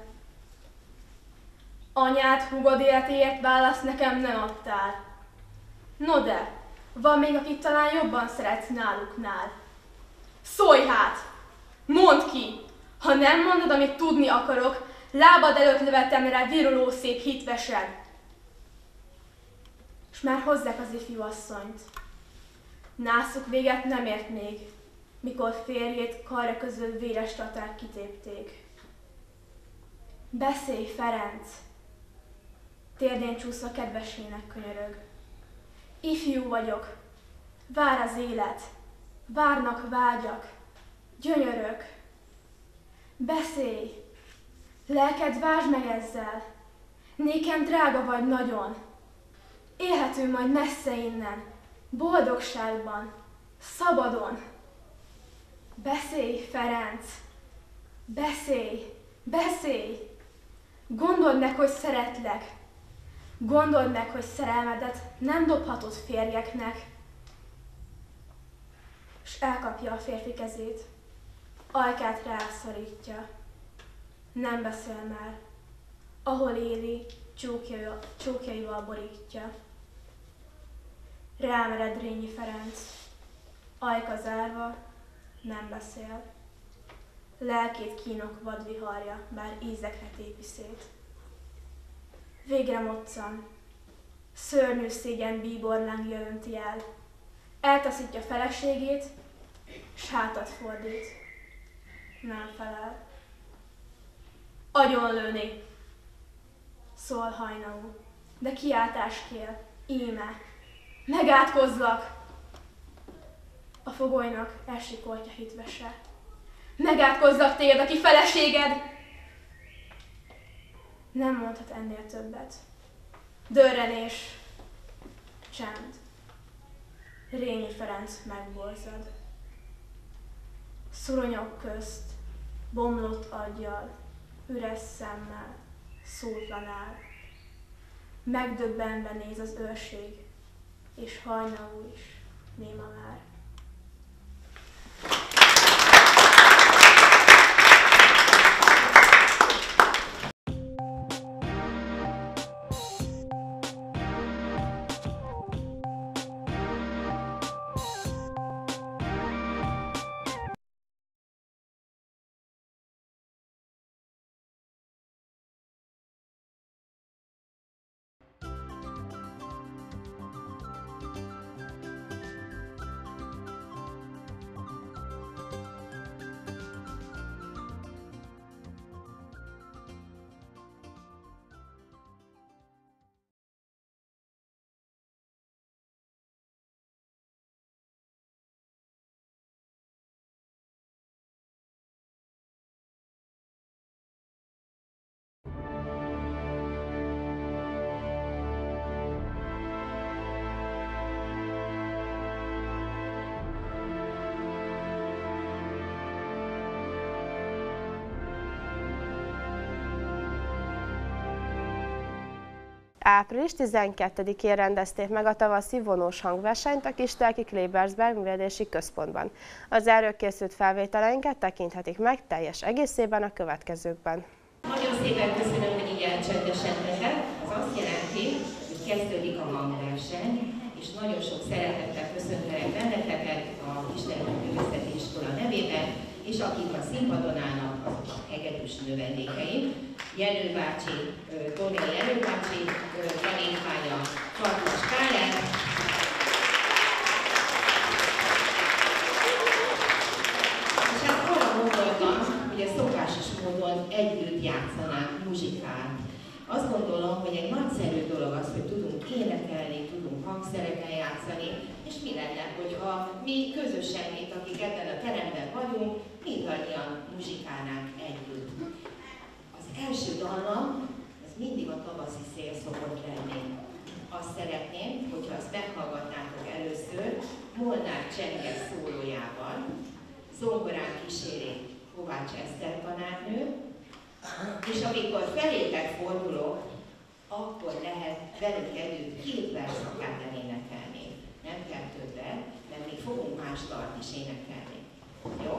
Anyád húgod életéért választ nekem nem adtál. No de, van még, akit talán jobban szeretsz náluknál. Szólj hát! Mondd ki! Ha nem mondod, amit tudni akarok, lábad előtt lövetem rá viruló szép hitvesed. S már hozzák az ifjú asszonyt. Nászuk véget nem ért még, mikor férjét karja közül véres taták kitépték. Beszélj, Ferenc! Térdén csúszva kedvesének könyörög. Ifjú vagyok, vár az élet, várnak vágyak, gyönyörök. Beszélj! Lelked vásd meg ezzel, nékem drága vagy nagyon. Élhetünk majd messze innen, boldogságban, szabadon. Beszélj, Ferenc! Beszélj! Beszélj! Gondold meg, hogy szeretlek. Gondold meg, hogy szerelmedet nem dobhatod férjeknek. S elkapja a férfi kezét, ajkát rászorítja. Nem beszél már, ahol éli, csókja, csókjaival borítja. Rámered Rényi Ferenc, ajka zárva, nem beszél. Lelkét kínok vad viharja, bár ízekre tépi szét. Végre moccan, szörnyű szégyen bíborlángja önti el. Eltaszítja feleségét, s hátat fordít. Nem felel. Agyonlőni, szól hajnau, de kiáltás kér, íme, megátkozlak! A fogolynak elsikoltja hitvese. Megátkozzak téged, aki feleséged! Nem mondhat ennél többet. Dörrenés, csend. Rényi Ferenc megborzad. Szuronyok közt, bomlott aggyal, üres szemmel, szótlan áll. Megdöbbenve néz az őrség, és hajnau is néma már. április tizenkettedikén rendezték meg a tavaszi vonós hangversenyt a Kistelki Klebersberg Művelési Központban. Az erről készült felvételeinket tekinthetik meg teljes egészében a következőkben. Nagyon szépen köszönöm, hogy ilyen csendesen lehet. Az azt jelenti, hogy kezdődik a hangverseny, és nagyon sok szeretettel köszöntelek benneteket a Kistelki Művészeti Iskola nevében, és akik a színpadon állnak, azok a hegedűs növendékeim. Jenő bácsi, Tóni Jenő bácsi, tanítványa Farkas Kálán. És hát arra gondoltam, hogy a szokásos módon együtt játszanánk muzsikát. Azt gondolom, hogy egy nagyszerű dolog az, hogy tudunk énekelni, tudunk hangszereken játszani, és mi lenne, hogyha mi közösen, mint akik ebben a teremben vagyunk, mindannyian muzsikálnánk együtt. Az első dallam, ez mindig a tavaszi szél szokott lenni. Azt szeretném, hogyha azt meghallgatnátok először Molnár Csenge szólójával, zongorán kíséri Kovács Eszter tanárnő, és amikor felétek fordulok, akkor lehet velük együtt két verszakát elénekelni. Nem kell többet, mert még fogunk más dalt is énekelni. Jó?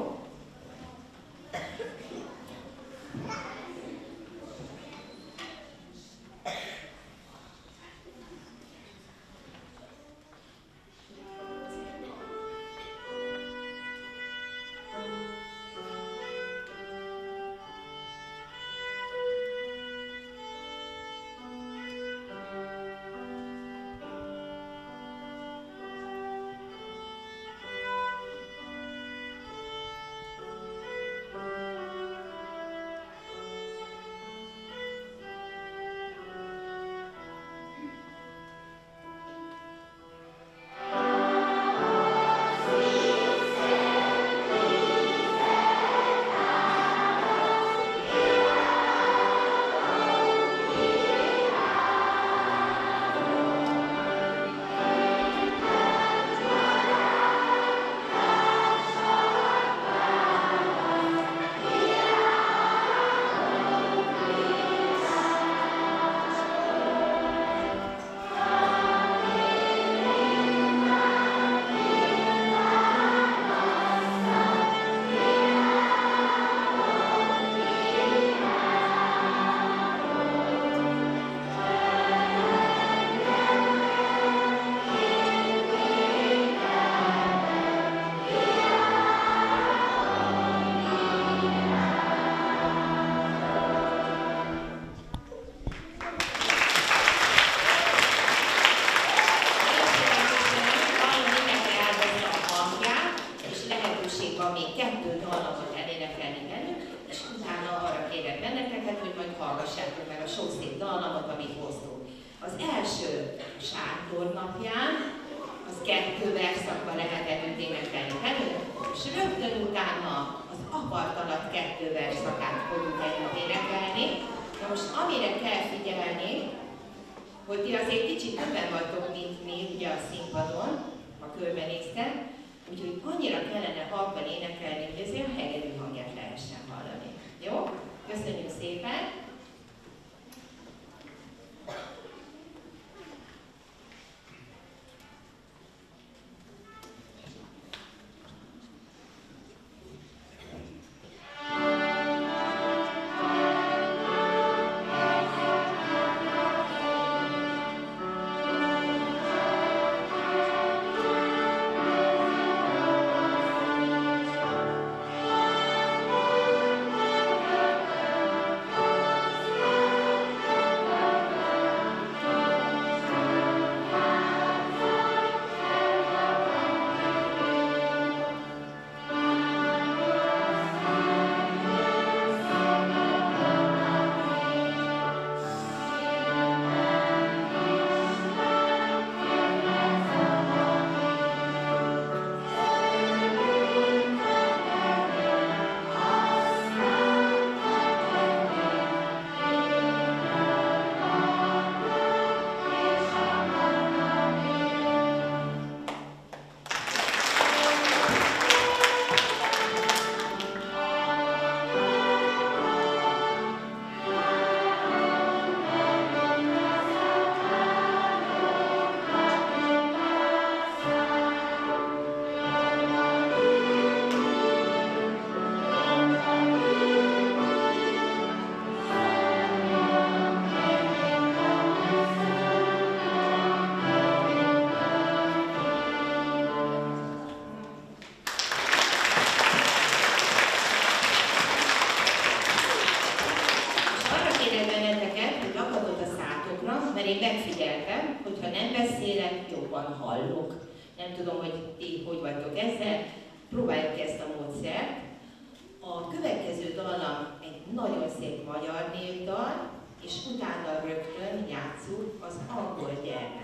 én megfigyeltem, hogy ha nem beszélek, jobban hallok. Nem tudom, hogy ti hogy vagytok ezzel. Próbáljuk ki ezt a módszert. A következő dallam egy nagyon szép magyar népdal, és utána rögtön játsszuk az angol gyermekdal.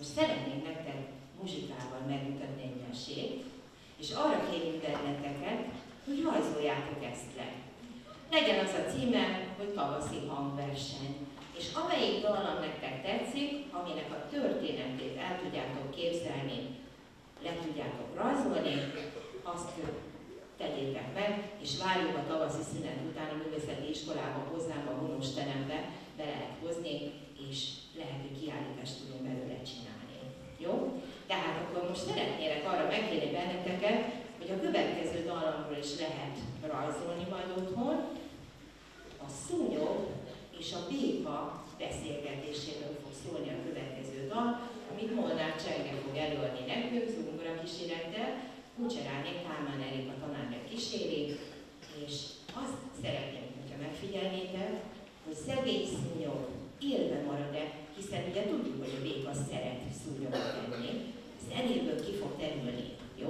most szeretnék nektek muzsikával megmutatni egy mesét, és arra kérjük benneteket, hogy rajzoljátok ezt le. Legyen az a címe, hogy tavaszi hangverseny. És amelyik dallam nektek tetszik, aminek a történetét el tudjátok képzelni, le tudjátok rajzolni, azt tegyétek meg, és várjuk a tavaszi szünet után a művészeti iskolába, hozzám a vonós terembe be lehet hozni, és lehet, hogy kiállítást tudunk belőle csinálni. Jó? Tehát akkor most szeretnélek arra megkérni benneteket, hogy a következő dallamról is lehet rajzolni majd otthon. A szúnyog és a béka beszélgetéséről fog szólni a következő dal, amit Molnár Csenge fog előadni nekünk, zongora kísérettel, Kucseráné Kálmán Erika tanárnő kíséri, és azt szeretném, hogyha megfigyelnétek, hogy szegény szúnyog élve marad-e, hiszen ugye tudjuk, hogy a béka szeret szúnyogot tenni, zenéből ki fog terülni, jó?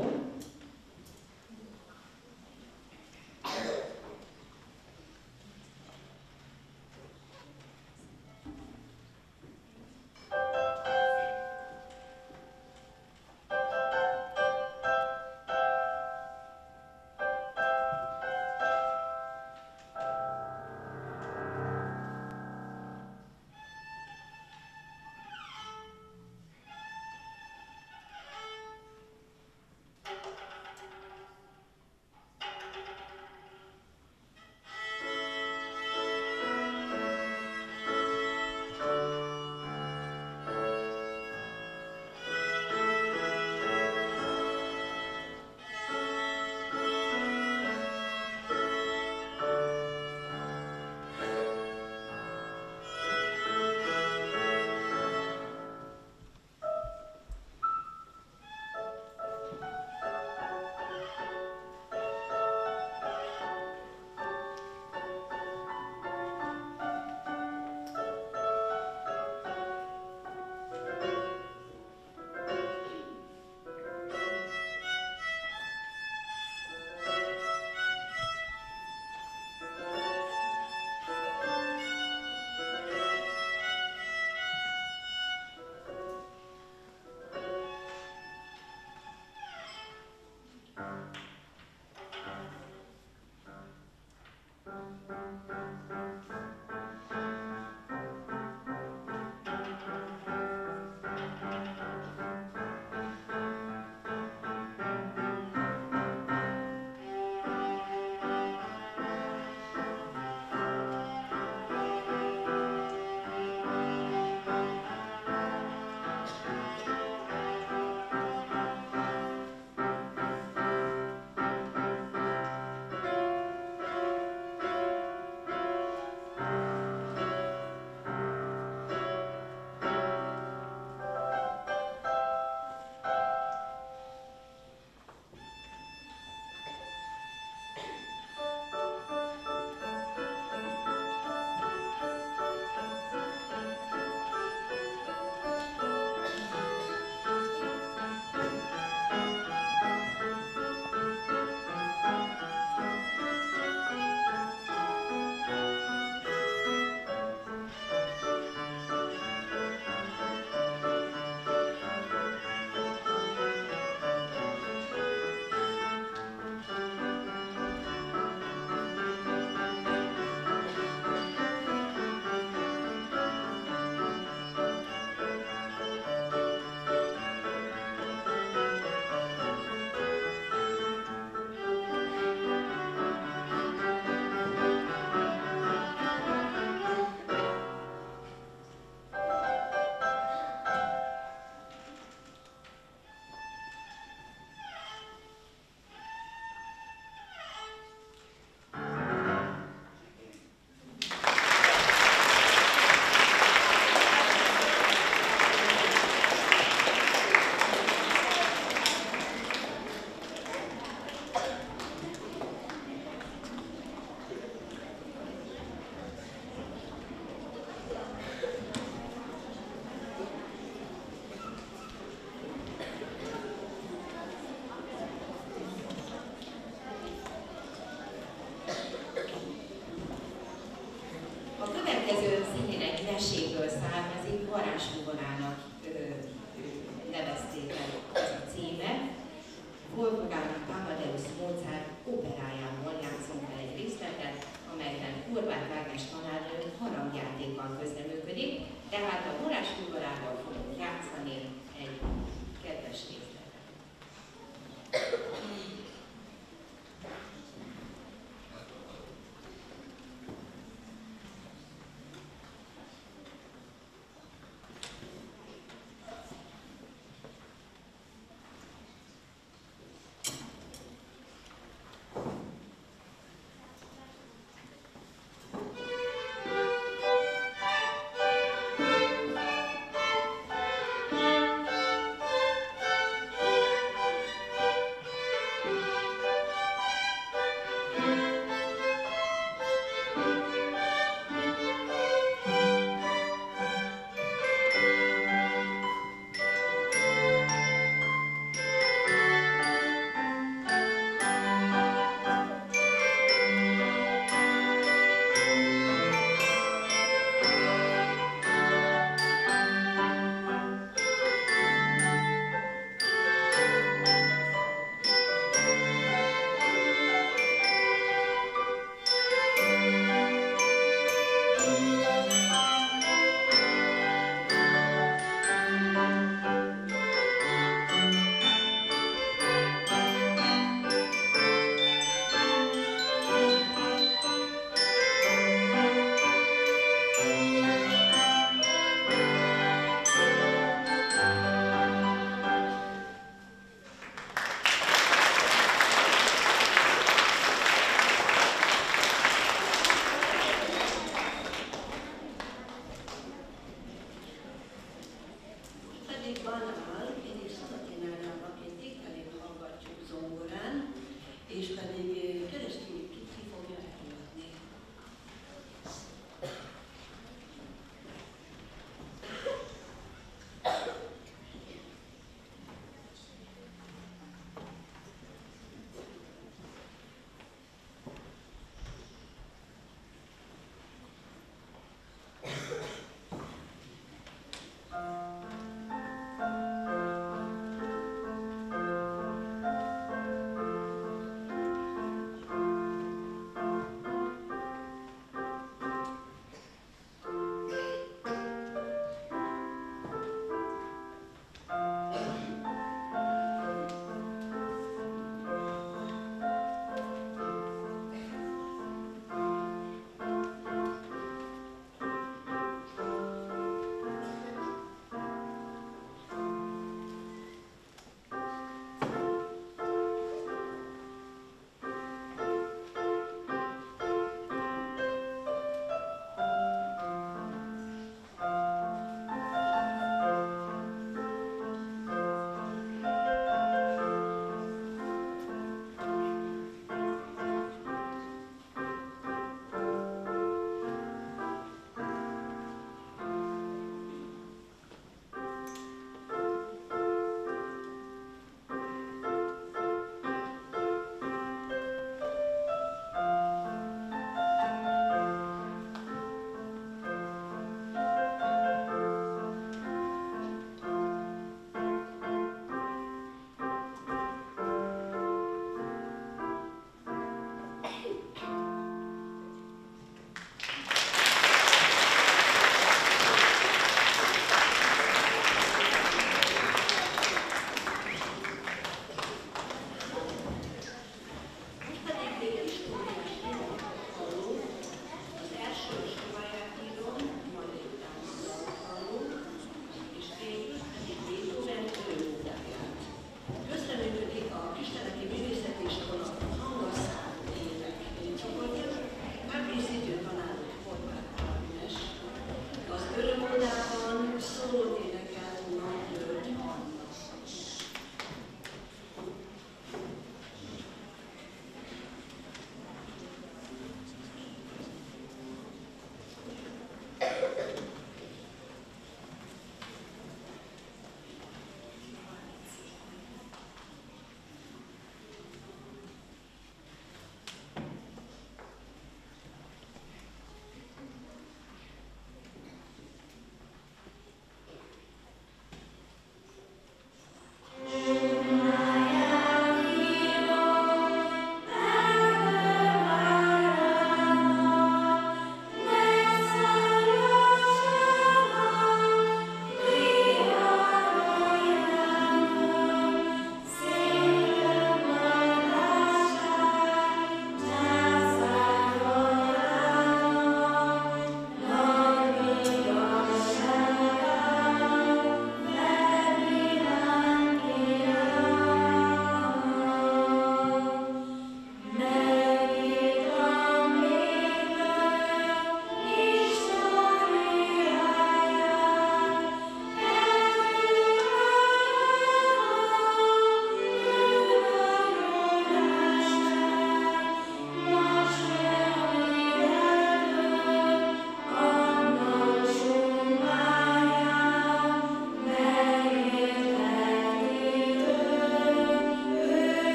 pedig Banál, én is Szanatinárnábaként Tiktelét hallgatjuk zongorán, és pedig keresztül ki fogja előadni.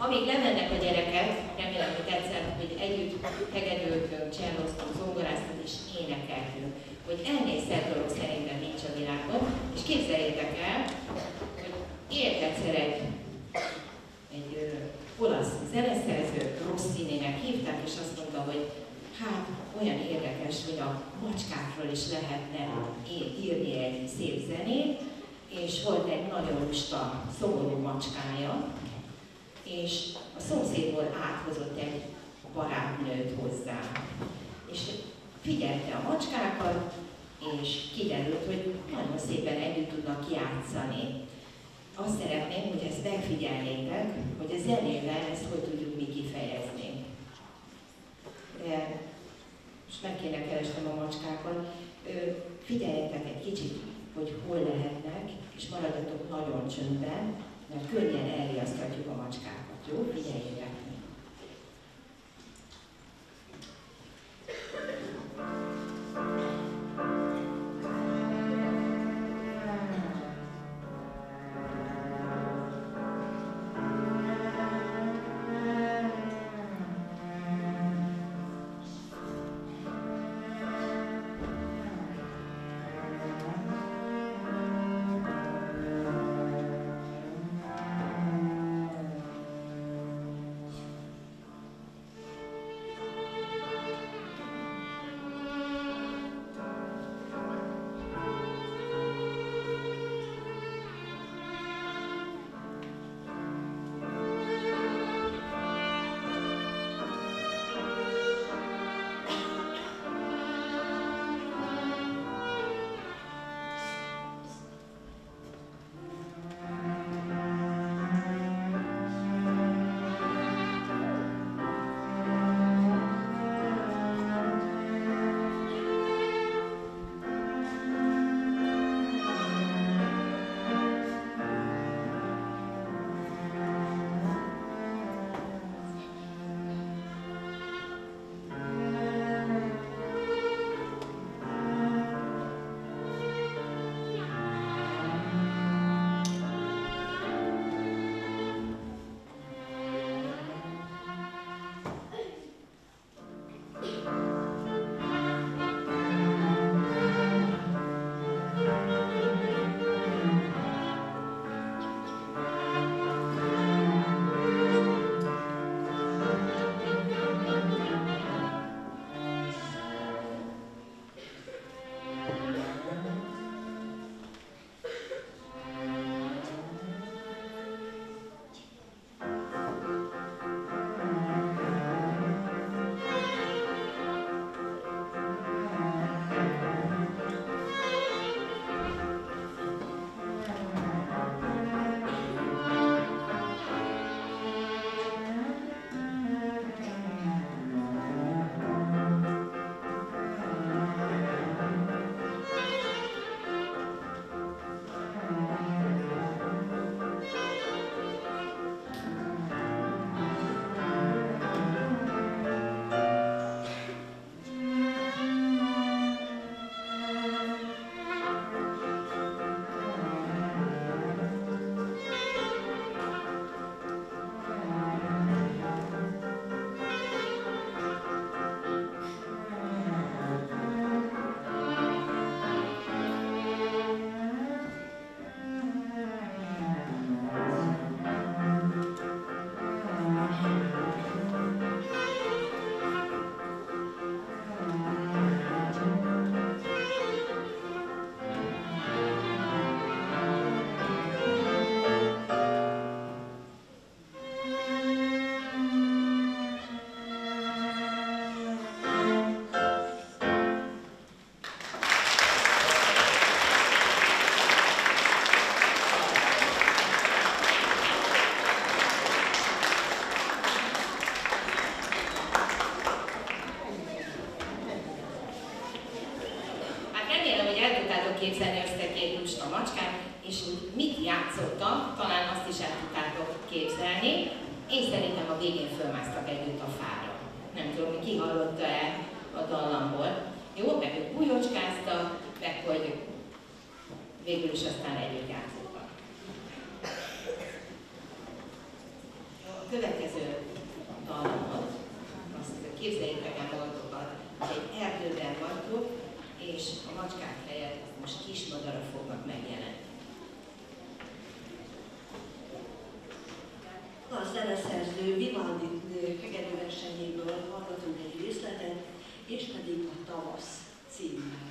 Amíg lemennek a gyerekek, remélem, hogy tetszett, hogy együtt hegedültünk, cselloztunk, zongoráztunk és énekeltünk, hogy ennél szebb dolog szerintem nincs a világon, és képzeljétek el, hogy élt egyszer egy, egy ö, olasz zeneszerző, Rossininek hívták, és azt mondta, hogy hát olyan érdekes, hogy a macskákról is lehetne írni egy szép zenét, és volt egy nagyon lusta, szomorú macskája, és a szomszédból áthozott egy barátnőt hozzá. És figyelte a macskákat, és kiderült, hogy nagyon szépen együtt tudnak játszani. Azt szeretném, hogy ezt megfigyelnétek, hogy a zenével ezt hogy tudjuk mi kifejezni. De most meg kéne keresnem a macskákat. Figyeljetek egy kicsit, hogy hol lehetnek, és maradjatok nagyon csöndben, mert könnyen elriaszthatjuk a macskákat. Jó? Figyeljétek! képzelni össze két lusta macskát, és mit játszottak, talán azt is el tudtátok képzelni. Én szerintem a végén fölmásztak együtt a fára. Nem tudom, ki hallotta-e a dallamból. Jó, meg ők bujocskáztak, meg hogy végül is aztán együtt játszottak. következő dallamot, azt képzeljétek el magatokat, hogy egy erdőben vagytok, és a macskák helyett most kis madarak fognak megjelenni. A zeneszerző Vivaldi hegedűversenyéből hallgatunk egy részletet, és pedig a Tavasz címmel.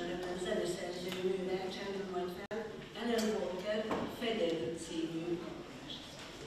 ismeretlen zeneszerző nővel csendben majd fel Ellen Walker Fegyelő című alkotást.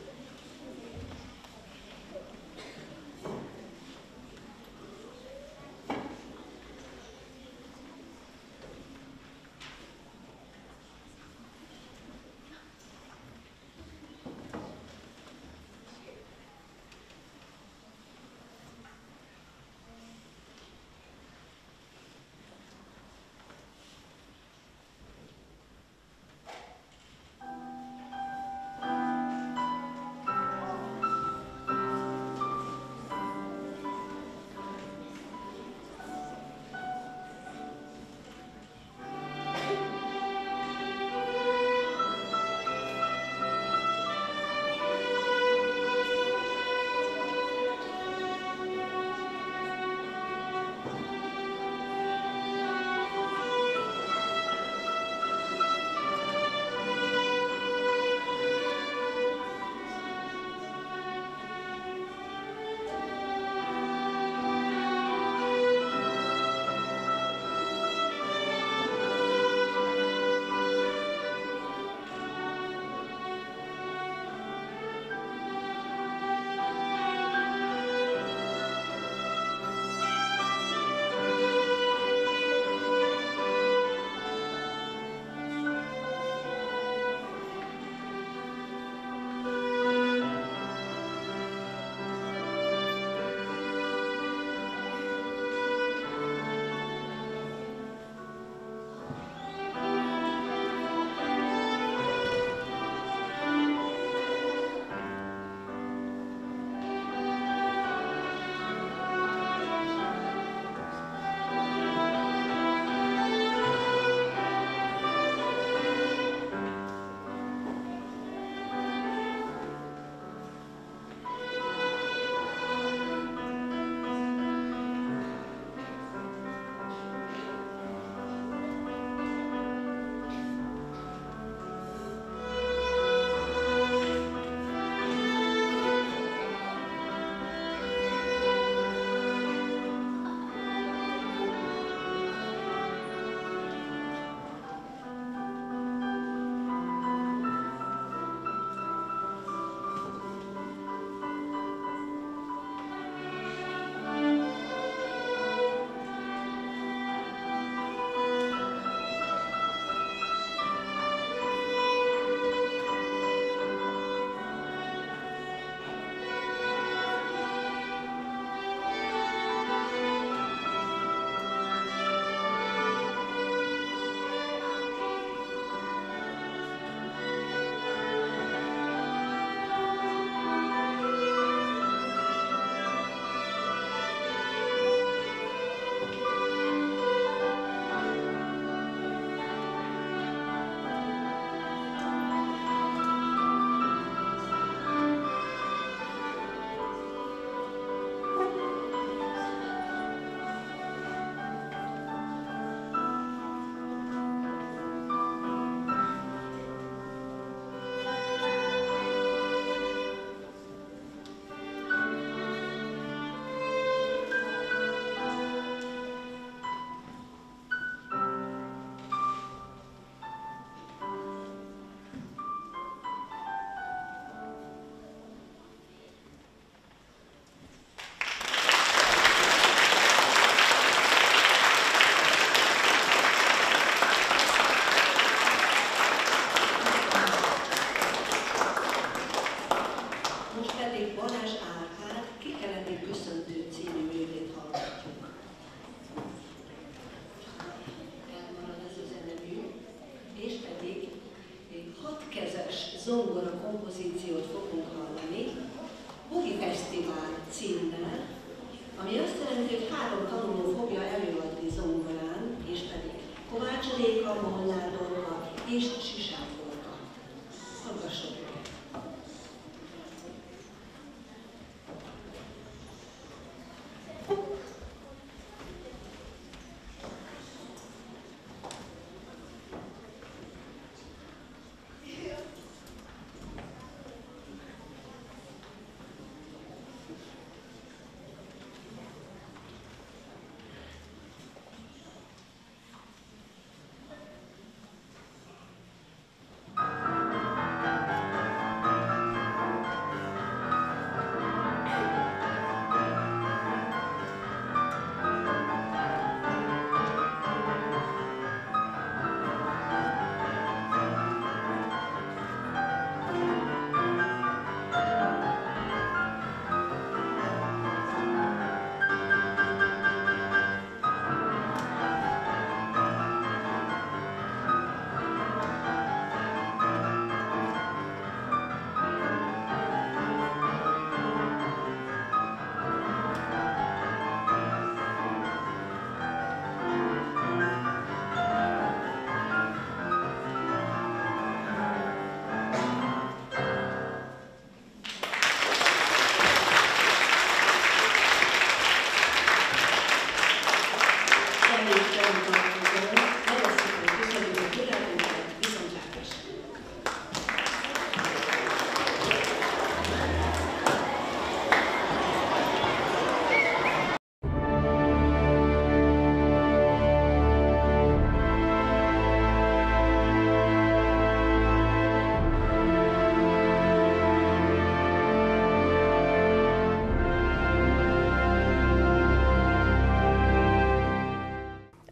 zongora kompozíciót fogunk hallani, Bogi Fesztivál címmel, ami azt jelenti, hogy három tanuló fogja előadni zongorán, és pedig Kovács Réka, Molnár Dorka és Sisák Dorka. Hallgassuk őket!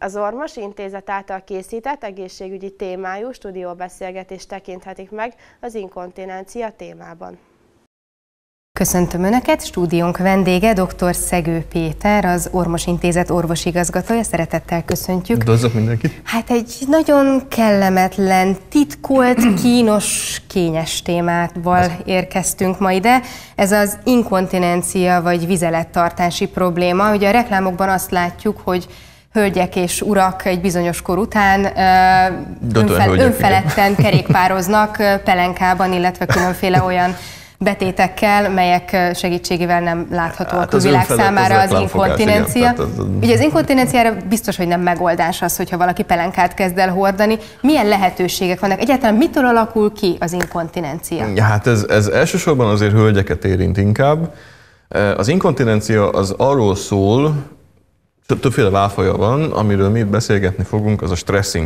Az Ormos Intézet által készített egészségügyi témájú stúdióbeszélgetést tekinthetik meg az inkontinencia témában. Köszöntöm Önöket, stúdiónk vendége dr. Szegő Péter, az Ormos Intézet orvosigazgatója. Szeretettel köszöntjük. Üdvözlök mindenkit! Hát egy nagyon kellemetlen, titkolt, kínos, kényes témával érkeztünk ma ide. Ez az inkontinencia vagy vizelettartási probléma. Ugye a reklámokban azt látjuk, hogy hölgyek és urak egy bizonyos kor után önfel, hölgyek, önfeledten kerékpároznak pelenkában, illetve különféle olyan betétekkel, melyek segítségével nem látható hát a külvilág számára az, az inkontinencia. Igen, az... Ugye az inkontinenciára biztos, hogy nem megoldás az, hogyha valaki pelenkát kezd el hordani. Milyen lehetőségek vannak? Egyáltalán mitől alakul ki az inkontinencia? Ja, hát ez, ez elsősorban azért hölgyeket érint inkább. Az inkontinencia az arról szól, többféle válfaja van, amiről mi itt beszélgetni fogunk, az a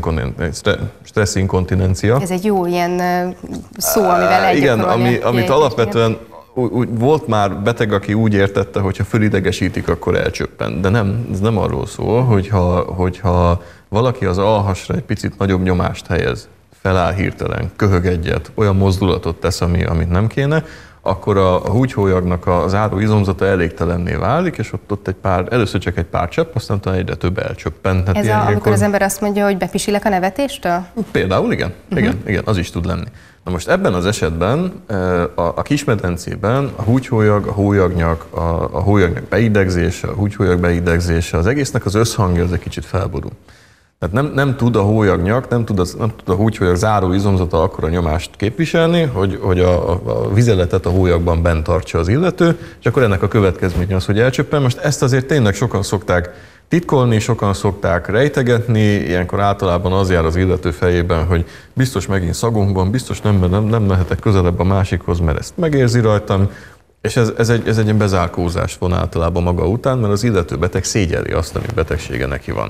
stressz inkontinencia. Ez egy jó ilyen szó, amivel egyik igen, ami, amit alapvetően úgy, úgy, volt már beteg, aki úgy értette, hogy ha fölidegesítik, akkor elcsöppen. De nem, ez nem arról szól, hogyha, hogyha valaki az alhasra egy picit nagyobb nyomást helyez, feláll hirtelen, köhög egyet, olyan mozdulatot tesz, ami, amit nem kéne, akkor a, a húgyhólyagnak az áró izomzata elégtelenné válik, és ott, ott egy pár, először csak egy pár csepp, aztán talán egyre több elcsöppen. Hát ez a, amikor ilyenkor... az ember azt mondja, hogy bepisilek a nevetéstől? Például igen, uh-huh. igen, igen, az is tud lenni. Na most ebben az esetben a, a kismedencében a húgyhólyag, a hólyagnak, a, a hólyagnak beidegzése, a húgyhólyag beidegzése, az egésznek az összhangja az egy kicsit felborul. Tehát nem, nem tud a hólyagnak, nem tud, az, nem tud a húgyhólyag záró izomzata akkora nyomást képviselni, hogy, hogy a, a vizeletet a hólyagban bent tartsa az illető, és akkor ennek a következménye az, hogy elcsöppen. Most ezt azért tényleg sokan szokták titkolni, sokan szokták rejtegetni, ilyenkor általában az jár az illető fejében, hogy biztos megint szagomban, biztos nem, nem, nem mehetek közelebb a másikhoz, mert ezt megérzi rajtam, és ez, ez, egy, ez egy ilyen bezárkózás von általában maga után, mert az illető beteg szégyelli azt, ami betegsége neki van.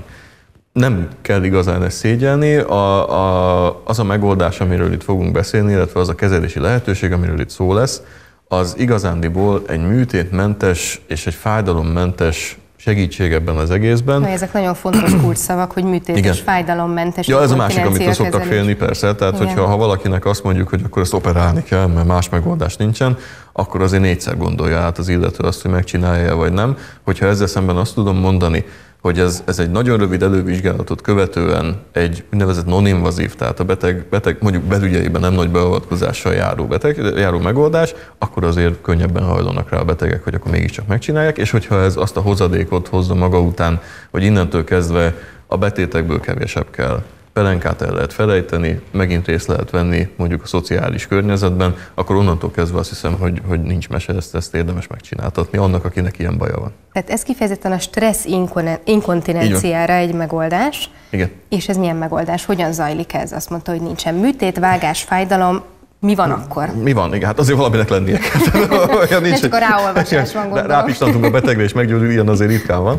Nem kell igazán ezt szégyelni, a, a, az a megoldás, amiről itt fogunk beszélni, illetve az a kezelési lehetőség, amiről itt szó lesz, az igazándiból egy műtétmentes és egy fájdalommentes segítség ebben az egészben. Na, ezek nagyon fontos kulcsszavak, hogy műtét igen. és fájdalommentes. Ja, ez a másik, amit szoktak félni persze, tehát igen. hogyha ha valakinek azt mondjuk, hogy akkor ezt operálni kell, mert más megoldás nincsen, akkor azért négyszer gondolja át az illető azt, hogy megcsinálja vagy nem. Hogyha ezzel szemben azt tudom mondani, hogy ez, ez egy nagyon rövid elővizsgálatot követően egy úgynevezett non-invazív, tehát a beteg, beteg mondjuk belügyeiben nem nagy beavatkozással járó, beteg, járó megoldás, akkor azért könnyebben hajlanak rá a betegek, hogy akkor mégiscsak megcsinálják, és hogyha ez azt a hozadékot hozza maga után, hogy innentől kezdve a betétekből kevesebb kell, pelenkát el lehet felejteni, megint részt lehet venni mondjuk a szociális környezetben, akkor onnantól kezdve azt hiszem, hogy, hogy nincs mese, ezt, ezt érdemes megcsináltatni annak, akinek ilyen baja van. Tehát ez kifejezetten a stressz inkontinenciára egy megoldás. Igen. És ez milyen megoldás? Hogyan zajlik ez? Azt mondta, hogy nincsen műtét, vágás, fájdalom. Mi van akkor? Mi van? Igen, hát azért valaminek lennie kell. Olyan nincs, csak a ráolvasás van, gondolom. Rápistantunk a betegre, és meggyógyul, ilyen azért ritkán van.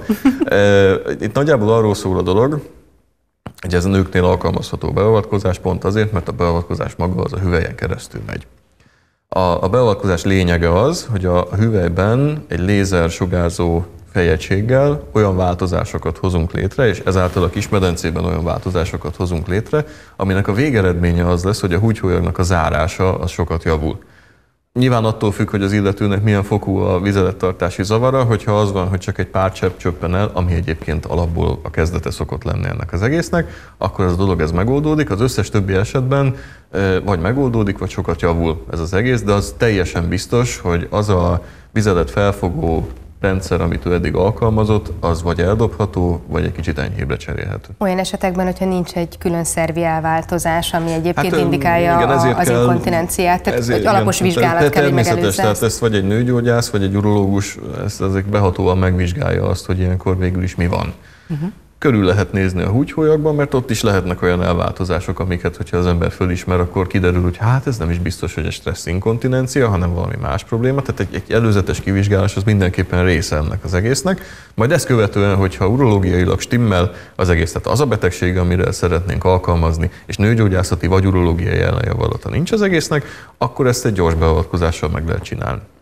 Itt nagyjából arról szól a dolog, hogy ez a nőknél alkalmazható beavatkozás pont azért, mert a beavatkozás maga az a hüvelyen keresztül megy. A, a beavatkozás lényege az, hogy a hüvelyben egy lézersugárzó fejegységgel olyan változásokat hozunk létre, és ezáltal a kismedencében olyan változásokat hozunk létre, aminek a végeredménye az lesz, hogy a húgyhólyagnak a zárása az sokat javul. Nyilván attól függ, hogy az illetőnek milyen fokú a vizelettartási zavara, hogyha az van, hogy csak egy pár csepp csöppen el, ami egyébként alapból a kezdete szokott lenni ennek az egésznek, akkor ez a dolog ez megoldódik. Az összes többi esetben vagy megoldódik, vagy sokat javul ez az egész, de az teljesen biztos, hogy az a vizelet felfogó rendszer, amit ő eddig alkalmazott, az vagy eldobható, vagy egy kicsit enyhébre cserélhető. Olyan esetekben, hogyha nincs egy külön szervi elváltozás, ami egyébként hát, indikálja igen, a, az inkontinenciát, tehát ezért, egy alapos igen, vizsgálat te, te, kell, hogy megelőzze. Tehát ezt vagy egy nőgyógyász, vagy egy urológus, ezt ezek behatóan megvizsgálja azt, hogy ilyenkor végül is mi van. Uh-huh. Körül lehet nézni a húgyhólyagban, mert ott is lehetnek olyan elváltozások, amiket, hogyha az ember fölismer, akkor kiderül, hogy hát ez nem is biztos, hogy egy stressz inkontinencia, hanem valami más probléma. Tehát egy, egy előzetes kivizsgálás az mindenképpen része ennek az egésznek. Majd ezt követően, hogyha urológiailag stimmel az egész, tehát az a betegség, amire szeretnénk alkalmazni, és nőgyógyászati vagy urológiai ellenjavallata nincs az egésznek, akkor ezt egy gyors beavatkozással meg lehet csinálni.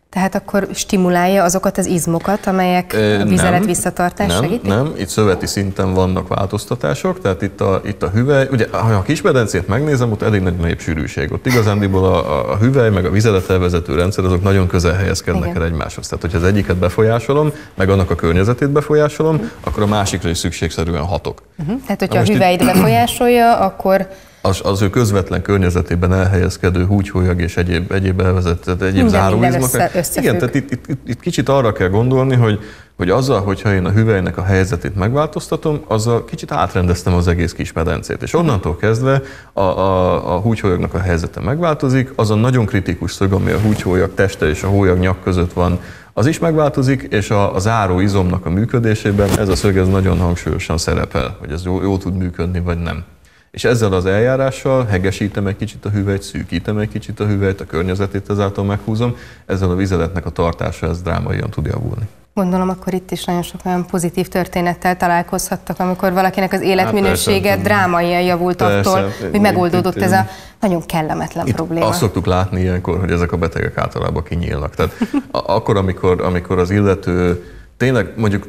Tehát akkor stimulálja azokat az izmokat, amelyek E, a vizelet nem, visszatartást nem, segítik? Nem, itt szöveti szinten vannak változtatások, tehát itt a, itt a hüvely, ugye ha a kismedencét megnézem, ott elég nagy népsűrűség. Ott igazándiból a, a hüvely meg a vizelet elvezető rendszer, azok nagyon közel helyezkednek el egymáshoz. Tehát, hogyha az egyiket befolyásolom, meg annak a környezetét befolyásolom, uh-huh. akkor a másikra is szükségszerűen hatok. Uh-huh. Tehát, hogyha a hüvelyt befolyásolja, akkor Az, az ő közvetlen környezetében elhelyezkedő húgyhólyag és egyéb, egyéb elvezetett, egyéb záróizmok. Igen, tehát itt, itt, itt kicsit arra kell gondolni, hogy, hogy azzal, hogyha én a hüvelynek a helyzetét megváltoztatom, azzal kicsit átrendeztem az egész kismedencét. És onnantól kezdve a, a, a húgyhólyagnak a helyzete megváltozik, az a nagyon kritikus szög, ami a húgyhólyag teste és a hólyagnyak között van, az is megváltozik, és a, a záró izomnak a működésében ez a szög ez nagyon hangsúlyosan szerepel, hogy ez jó, jó tud működni, vagy nem. És ezzel az eljárással hegesítem egy kicsit a hüvelyt, szűkítem egy kicsit a hüvelyt, a környezetét ezáltal meghúzom, ezzel a vizeletnek a tartása ez drámaian tud javulni. Gondolom, akkor itt is nagyon sok olyan pozitív történettel találkozhattak, amikor valakinek az életminősége hát drámaian javult persze, attól, hogy megoldódott itt, ez a nagyon kellemetlen itt probléma. Azt szoktuk látni ilyenkor, hogy ezek a betegek általában kinyílnak. Tehát akkor, amikor, amikor az illető tényleg mondjuk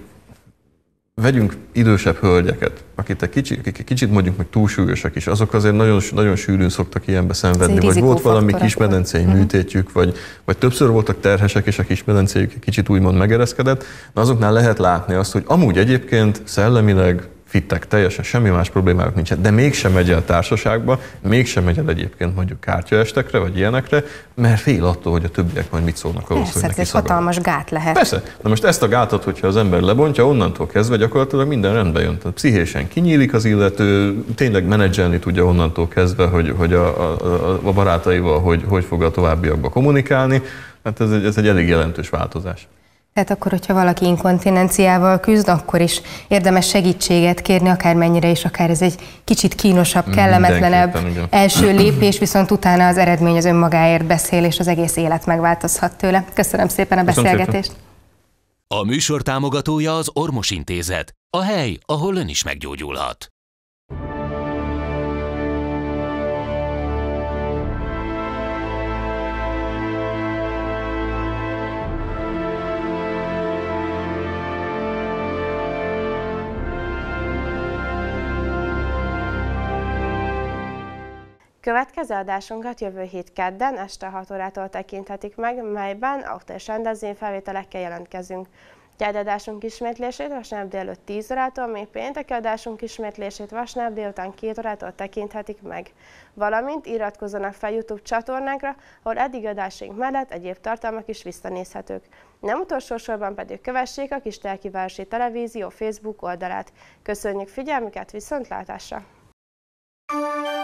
vegyünk idősebb hölgyeket, akik egy kicsit, kicsit mondjuk meg túlsúlyosak is, azok azért nagyon, nagyon sűrűn szoktak ilyenbe szenvedni, vagy volt valami kismedencei uh-huh. műtétjük, vagy, vagy többször voltak terhesek, és a kismedencéjük kicsit úgymond megereszkedett, na azoknál lehet látni azt, hogy amúgy egyébként szellemileg fittek, teljesen semmi más problémájuk nincsen, de mégsem megy el társaságba, mégsem megy el egyébként mondjuk kártyaestekre, vagy ilyenekre, mert fél attól, hogy a többiek majd mit szólnak ahhoz, Persze, hogy neki ez egy hatalmas gát lehet. Persze. Na most ezt a gátat, hogyha az ember lebontja, onnantól kezdve gyakorlatilag minden rendbe jön. Tehát pszichésen kinyílik az illető, tényleg menedzselni tudja onnantól kezdve, hogy, hogy a, a, a barátaival hogy, hogy fog a továbbiakba kommunikálni. Hát ez egy, ez egy elég jelentős változás. Tehát akkor, hogyha valaki inkontinenciával küzd, akkor is érdemes segítséget kérni, akármennyire is, akár ez egy kicsit kínosabb, kellemetlenebb első lépés, viszont utána az eredmény az önmagáért beszél, és az egész élet megváltozhat tőle. Köszönöm szépen a beszélgetést! A műsor támogatója az Ormos Intézet, a hely, ahol ön is meggyógyulhat. Következő adásunkat jövő hét kedden este hat órától tekinthetik meg, melyben aktuális rendezvényfelvételekkel jelentkezünk. Gyárdadásunk ismétlését vasárnap délután tíz órától, még pénteki adásunk ismétlését vasárnap délután két órától tekinthetik meg. Valamint iratkozzanak fel YouTube csatornánkra, ahol eddig adásaink mellett egyéb tartalmak is visszanézhetők. Nem utolsó sorban pedig kövessék a Kistelkivárosi Televízió Facebook oldalát. Köszönjük figyelmüket, viszontlátásra!